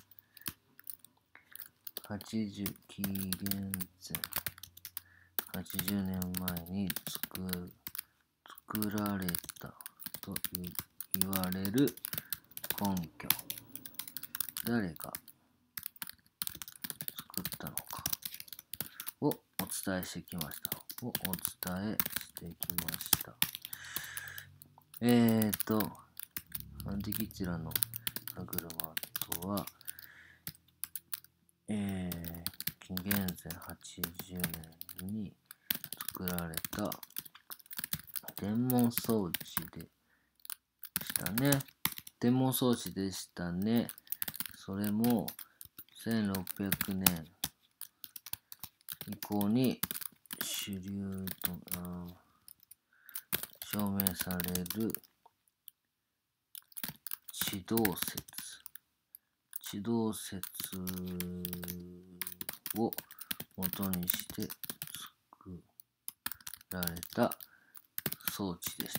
はちじゅう、紀元前はちじゅうねんまえに作作られたと言われる根拠、誰が作ったのかをお伝えしてきました。をお伝えしてきました。えーと、アンティキティラの歯車とは、えー、紀元前はちじゅうねんに作られた天文装置でしたね。天文装置でしたね。それもせんろっぴゃくねん以降に主流と、あ証明される地動説。地動説を元にして作られた装置でした。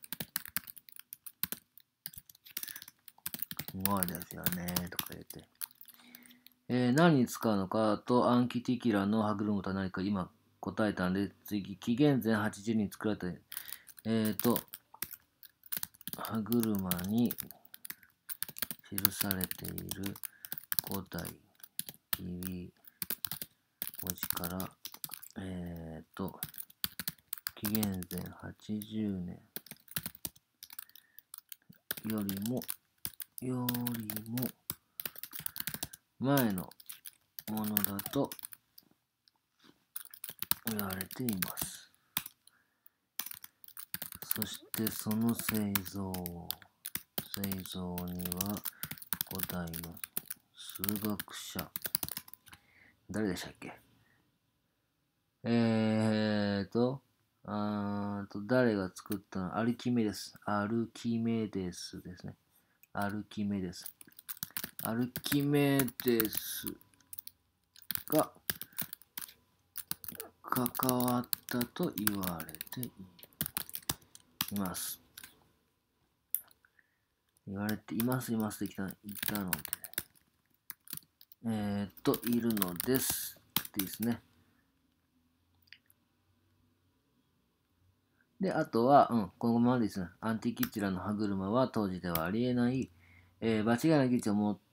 すごいですよねとか言って。えー、何に使うのかとアンキティキラの歯車とは何か今答えたんで、次、紀元前はちじゅうに作られた、えっ、ー、と、歯車に記されている古代キリ文字から、えっ、ー、と、紀元前はちじゅうねんよりも、よりも前のものだと言われています。そしてその製造、製造には古代の数学者、誰でしたっけ？えーと、あーと、誰が作ったの？アルキメデス。アルキメデスですね。アルキメデス。アルキメデスが関わったと言われています。言われています、います、できた、いたので。えーっと、いるのです。でいいですね。で、あとは、うん、このままですね。アンティキティラの歯車は当時ではありえない、えー、場違いな技術を持って、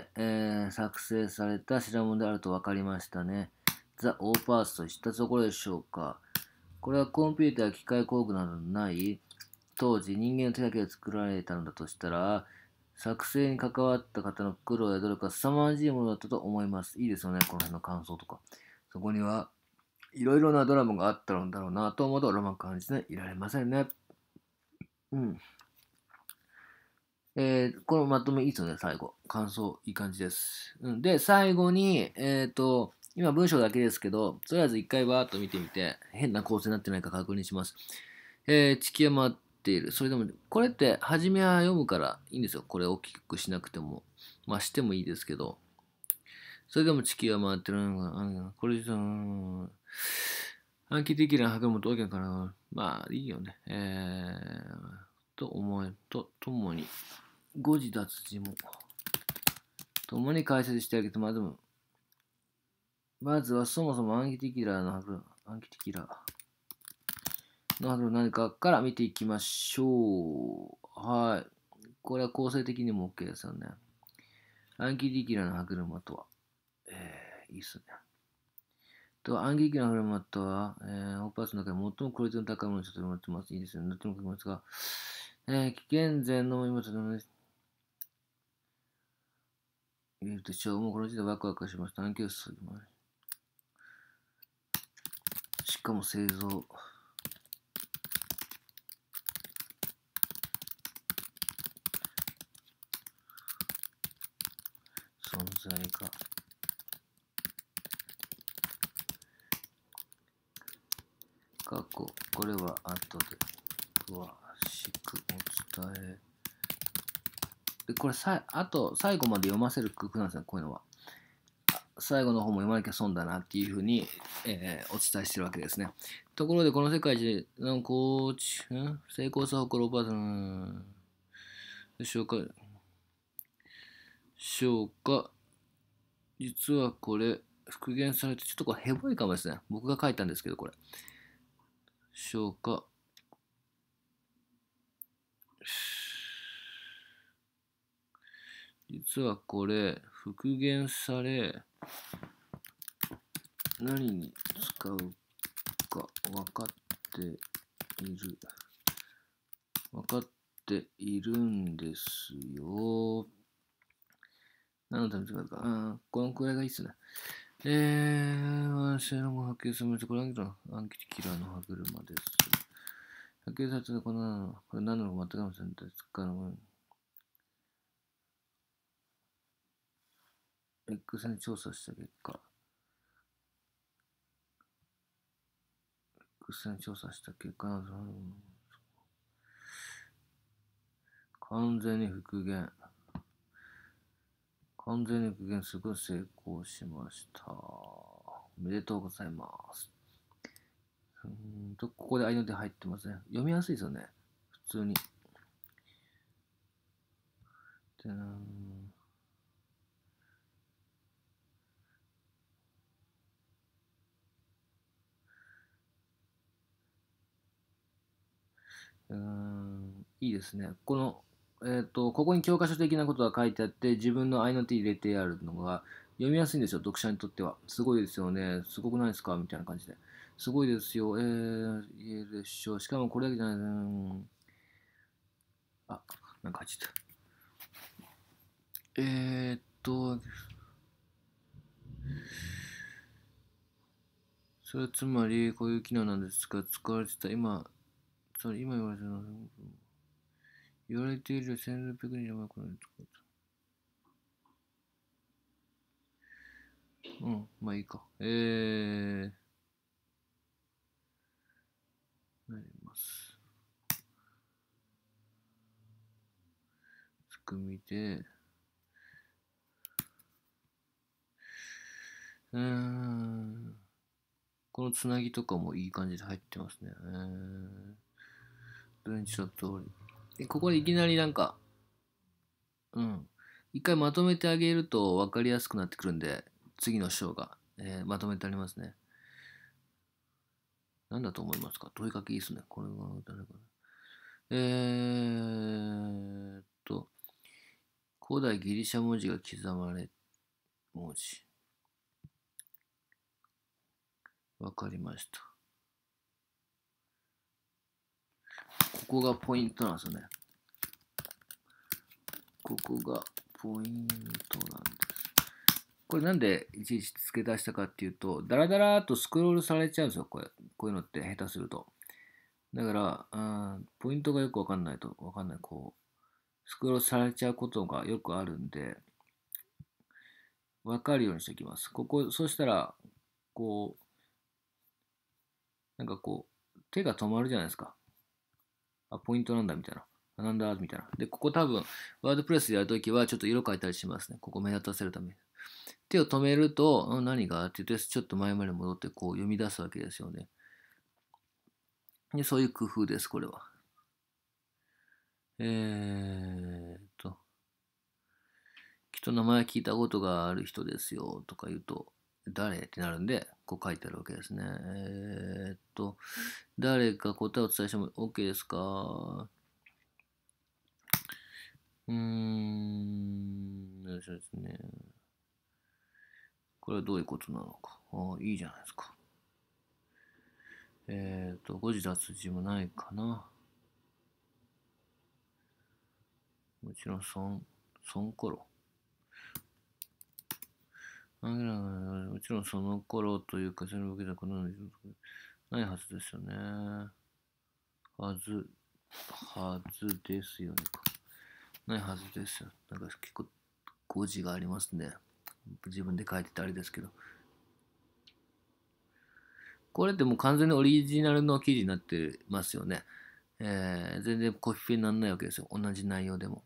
えー、作成された品物であると分かりましたね。ザ・オーパーツといったところでしょうか。これはコンピューター、機械工具などのない当時人間の手だけで作られたのだとしたら、作成に関わった方の苦労や努力は凄まじいものだったと思います。いいですよね、この辺の感想とか。そこにはいろいろなドラマがあったのだろうなと思うとロマン感じていられませんね。うん。えー、このまとめいいですよね、最後。感想いい感じです。うん、で、最後に、えっ、ー、と、今文章だけですけど、とりあえず一回バーッと見てみて、変な構成になってないか確認します。えー、地球は回っている。それでも、これって初めは読むからいいんですよ。これ大きくしなくても。まあしてもいいですけど。それでも地球は回ってるのが、これじゃ、暗記できる白も大きなから、まあいいよね。えー、と思えとともに、誤字脱字も、ともに解説してあげて、まず、まずはそもそも暗記的キラーの白、暗記的キラーの白何かから見ていきましょう。はい。これは構成的にも OK ですよね。暗記的キラーの歯車とは、えー、いいっすね。と、暗記的なフレームマットは、えー、オーパーツの中で最もクオリティの高いものにしてもらってます。いいですよね。どっちも書きますが、えー、紀元前の今とのね、いるでしょう。もうこの時代ワクワクしました。暗記をするまで。しかも製造。存在が。過去、これは後で詳しくお伝え。で、これさ、あと、最後まで読ませる工夫なんですね、こういうのは。最後の方も読まなきゃ損だなっていうふうに、えー、お伝えしてるわけですね。ところで、この世界一のコーチ、成功さを誇るおばあさんでしょうか、しょうか、実はこれ、復元されて、ちょっとこれヘボいかもですね。僕が書いたんですけど、これ。しょうか。実はこれ、復元され、何に使うか分かっている。分かっているんですよ。何のために使うか。あ、このくらいがいいっすね。えー、私のも発見するこれは暗記キラーの歯車です。発見されたこの、これ何の全くの選択かの、X に調査した結果、X に調査した結果など、 完全に復元。完全に復元すごい成功しました。おめでとうございます。うーんと、ここで相の手入ってますね。読みやすいですよね。普通に。でんうーん、いいですね。この、えっと、ここに教科書的なことが書いてあって、自分の合いの手入れてあるのが読みやすいんですよ、読者にとっては。すごいですよね。すごくないですかみたいな感じで。すごいですよ。えー、いいでしょう。しかもこれだけじゃない。うん、あ、なんか入っちゃった。えーっと、それはつまり、こういう機能なんですが、使われてた、今、つまり今言われてるのは、言われているせんろっぴゃくにんの前から使った。うん、まあいいか。えー、なります。つくみで、うーん、このつなぎとかもいい感じで入ってますね。えー、文字の通り。で、ここでいきなりなんか、うん、一回まとめてあげると分かりやすくなってくるんで、次の章が、えーまとめてありますね。何だと思いますか？問いかけいいですね。これは誰かな。えーっと、古代ギリシャ文字が刻まれ、文字。わかりました。ここがポイントなんですよね。ここがポイントなんです。これなんでいちいち付け出したかっていうと、ダラダラーっとスクロールされちゃうんですよ。これこういうのって下手すると。だから、あポイントがよくわかんないと、わかんない。こう、スクロールされちゃうことがよくあるんで、わかるようにしておきます。ここ、そうしたら、こう、なんかこう、手が止まるじゃないですか。あ、ポイントなんだみたいな。あなんだみたいな。で、ここ多分、ワードプレスでやるときはちょっと色変えたりしますね。ここ目立たせるために。手を止めると、ん何がって言って、ちょっと前まで戻ってこう読み出すわけですよね。で、そういう工夫です、これは。えーっと、きっと名前聞いたことがある人ですよとか言うと、誰ってなるんで、こう書いてあるわけですね。えーっと、誰か答えをお伝えしても OK ですか？うーん、そうですね。これはどういうことなのか。ああ、いいじゃないですか。えっ、ー、と、誤字脱字もないかな。もちろん、そん、そん頃。もちろん、その頃というか、そのわけではこのようにないはずですよね。はず、はずですよね。ないはずですよ。なんか結構誤字がありますね。自分で書いててあれですけど。これってもう完全にオリジナルの記事になってますよね。えー、全然コピペにならないわけですよ。同じ内容でも。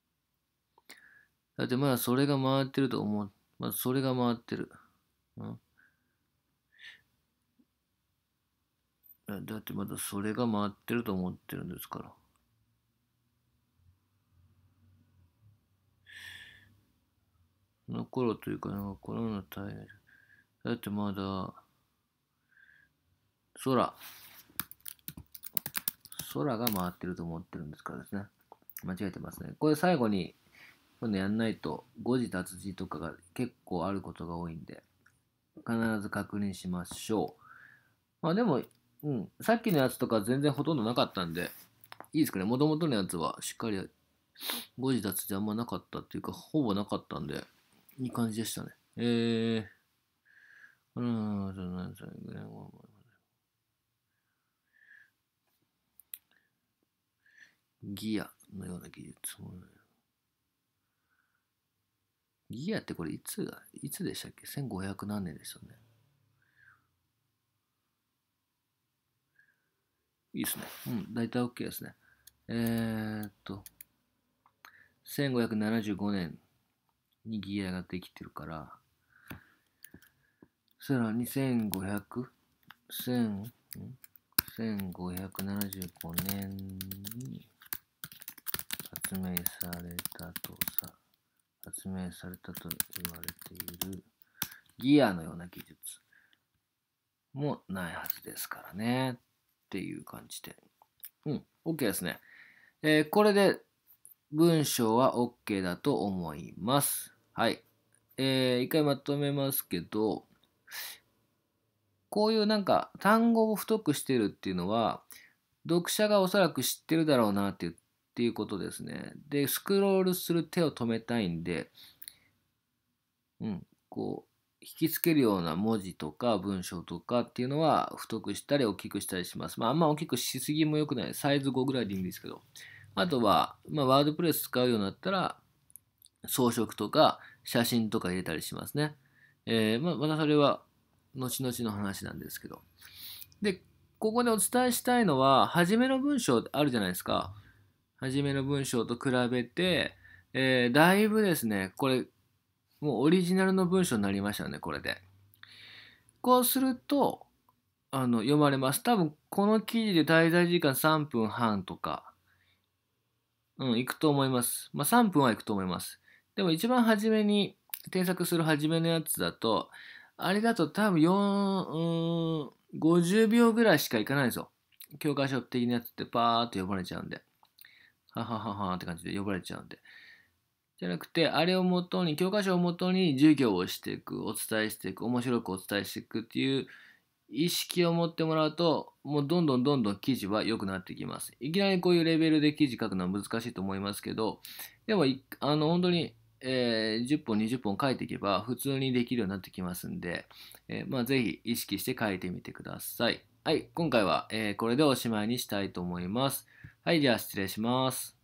だってまだそれが回ってると思う。まだそれが回ってる。うん、だってまだそれが回ってると思ってるんですから。この頃というか、なんかコロナ大変。だってまだ、空、空が回ってると思ってるんですからですね。間違えてますね。これ最後に、今度やんないと、誤字脱字とかが結構あることが多いんで、必ず確認しましょう。まあでも、うん、さっきのやつとか全然ほとんどなかったんで、いいですかね。もともとのやつはしっかり誤字脱字あんまなかったっていうか、ほぼなかったんで、いい感じでしたね。えー、うん、そうなんですよね。ギアのような技術も、ギアってこれいつが、いつでしたっけ？ せんごひゃく 何年ですよね。いいですね。うん、大体 OK ですね。えーっと、 せんごひゃくななじゅうごねんにギアができてるから、そしたらにせんごひゃく、せん、せんごひゃくななじゅうごねんに発明されたとさ、発明されたと言われているギアのような技術もないはずですからね。っていう感じで。うん、OK ですね。えー、これで文章は OK だと思います。はい。えー、一回まとめますけど、こういうなんか単語を太くしてるっていうのは、読者がおそらく知ってるだろうなっていう、っていうことですね。で、スクロールする手を止めたいんで、うん、こう、引きつけるような文字とか文章とかっていうのは太くしたり大きくしたりします。まあ、あんま大きくしすぎも良くない。サイズごぐらいでいいんですけど。あとは、まあ、ワードプレス使うようになったら、装飾とか写真とか入れたりしますね。えー、まあ、またそれは後々の話なんですけど。で、ここでお伝えしたいのは、初めの文章あるじゃないですか。初めの文章と比べて、えー、だいぶですね、これ、もうオリジナルの文章になりましたね、これで。こうすると、あの、読まれます。多分、この記事で滞在時間さんぷんはんとか、うん、いくと思います。まあ、さんぷんはいくと思います。でも一番初めに、添削する初めのやつだと、あれだと多分よん、うーん、ごじゅうびょうぐらいしかいかないんですよ。教科書的なやつってパーっと呼ばれちゃうんで。ははははって感じで呼ばれちゃうんで。じゃなくて、あれをもとに、教科書をもとに授業をしていく、お伝えしていく、面白くお伝えしていくっていう意識を持ってもらうと、もうどんどんどんどん記事は良くなってきます。いきなりこういうレベルで記事書くのは難しいと思いますけど、でも、あの、本当に、えーじゅっぽん、にじゅっぽん書いていけば、普通にできるようになってきますんで、えーまあ、ぜひ意識して書いてみてください。はい、今回は、えーこれでおしまいにしたいと思います。はい、では失礼します。